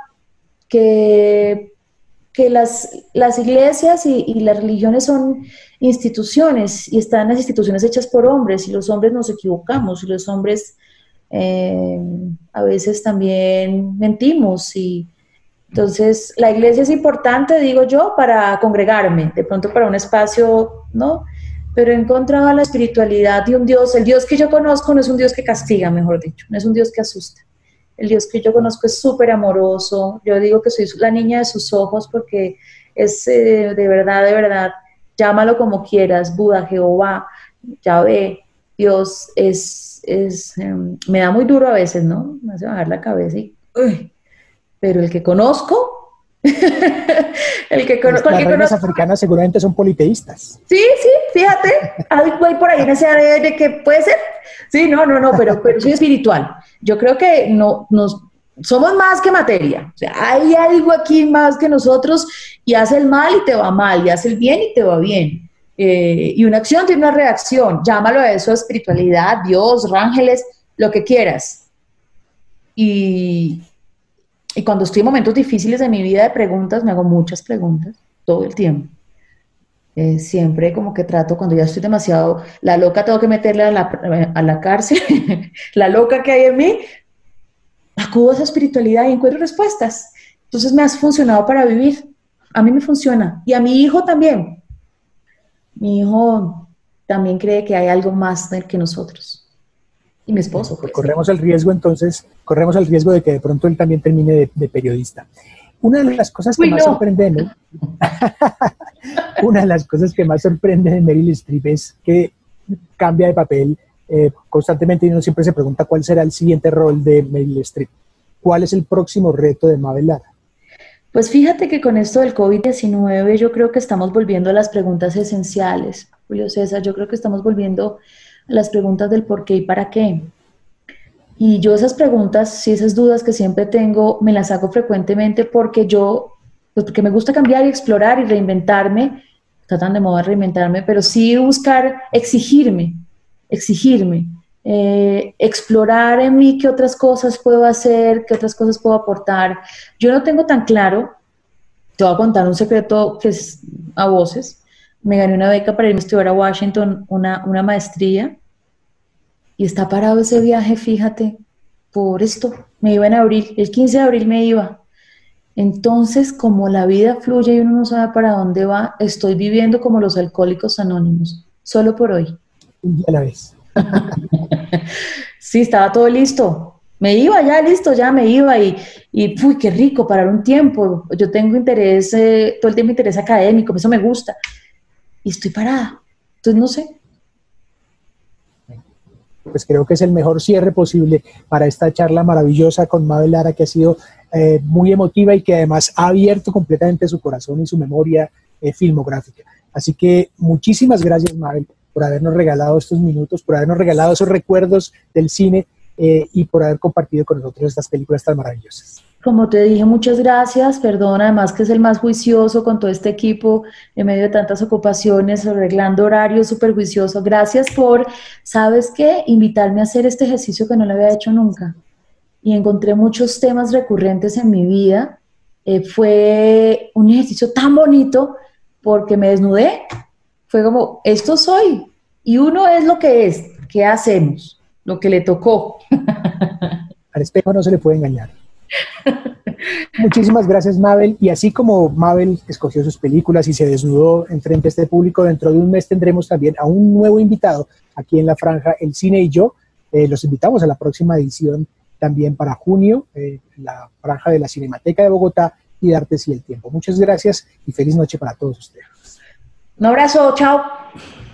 que, que las, las iglesias y, y las religiones son instituciones, y están las instituciones hechas por hombres, y los hombres nos equivocamos, y los hombres Eh, a veces también mentimos, y entonces la iglesia es importante, digo yo, para congregarme, de pronto para un espacio, ¿no? Pero he encontrado la espiritualidad de un Dios. El Dios que yo conozco no es un Dios que castiga, mejor dicho, no es un Dios que asusta. El Dios que yo conozco es súper amoroso. Yo digo que soy la niña de sus ojos, porque es eh, de verdad, de verdad, llámalo como quieras, Buda, Jehová, Yahvé, Dios es Es, um, me da muy duro a veces, ¿no? Me hace bajar la cabeza y, uy, pero el que conozco, el que, cono Las el que reinas conozco, africanas seguramente son politeístas. sí, sí, fíjate, hay por ahí en ese área de que puede ser, sí, no, no, no, pero, pero soy espiritual. Yo creo que no, nos, somos más que materia, o sea, hay algo aquí más que nosotros, y hace el mal y te va mal, y hace el bien y te va bien. Eh, y una acción tiene una reacción, llámalo a eso espiritualidad, Dios, ángeles, lo que quieras. Y, y cuando estoy en momentos difíciles de mi vida de preguntas, me hago muchas preguntas, todo el tiempo. Eh, siempre como que trato, cuando ya estoy demasiado, la loca tengo que meterla a la, a la cárcel, la loca que hay en mí, acudo a esa espiritualidad y encuentro respuestas. Entonces me ha funcionado para vivir, a mí me funciona, y a mi hijo también. Mi hijo también cree que hay algo más que nosotros. Y mi esposo. Pues, corremos el riesgo, entonces, corremos el riesgo de que de pronto él también termine de, de periodista. Una de las cosas que Uy, más no. sorprende de una de las cosas que más sorprende de Meryl Streep es que cambia de papel eh, constantemente, y uno siempre se pregunta cuál será el siguiente rol de Meryl Streep. ¿Cuál es el próximo reto de Mabel Lara? Pues fíjate que con esto del COVID diecinueve yo creo que estamos volviendo a las preguntas esenciales, Julio César. Yo creo que estamos volviendo a las preguntas del por qué y para qué. Y yo esas preguntas, y esas dudas que siempre tengo, me las hago frecuentemente porque yo, pues porque me gusta cambiar y explorar y reinventarme. Está tan de moda reinventarme, pero sí buscar exigirme, exigirme. Eh, explorar en mí qué otras cosas puedo hacer, qué otras cosas puedo aportar. Yo no tengo tan claro, te voy a contar un secreto que es a voces. Me gané una beca para irme a estudiar a Washington, una, una maestría, y está parado ese viaje, fíjate, por esto. Me iba en abril, el quince de abril me iba. Entonces, como la vida fluye y uno no sabe para dónde va, estoy viviendo como los alcohólicos anónimos, solo por hoy. Un día a la vez. Sí, estaba todo listo, me iba ya, listo, ya me iba, y, y uy, qué rico, parar un tiempo. Yo tengo interés, eh, todo el tiempo interés académico, eso me gusta, y estoy parada, entonces no sé. Pues creo que es el mejor cierre posible para esta charla maravillosa con Mabel Lara, que ha sido eh, muy emotiva y que además ha abierto completamente su corazón y su memoria eh, filmográfica. Así que muchísimas gracias, Mabel, por habernos regalado estos minutos, por habernos regalado esos recuerdos del cine eh, y por haber compartido con nosotros estas películas tan maravillosas. Como te dije, muchas gracias, perdón, además que es el más juicioso con todo este equipo en medio de tantas ocupaciones, arreglando horarios, súper juicioso. Gracias por, ¿sabes qué? Invitarme a hacer este ejercicio que no lo había hecho nunca. Y encontré muchos temas recurrentes en mi vida. Eh, fue un ejercicio tan bonito porque me desnudé. Fue como, esto soy. Y uno es lo que es. ¿Qué hacemos? Lo que le tocó. Al espejo no se le puede engañar. Muchísimas gracias, Mabel. Y así como Mabel escogió sus películas y se desnudó en frente a este público, dentro de un mes tendremos también a un nuevo invitado aquí en la franja El Cine y Yo. Eh, los invitamos a la próxima edición también para junio, eh, la franja de la Cinemateca de Bogotá y de Artes y el Tiempo. Muchas gracias y feliz noche para todos ustedes. Un abrazo, chao.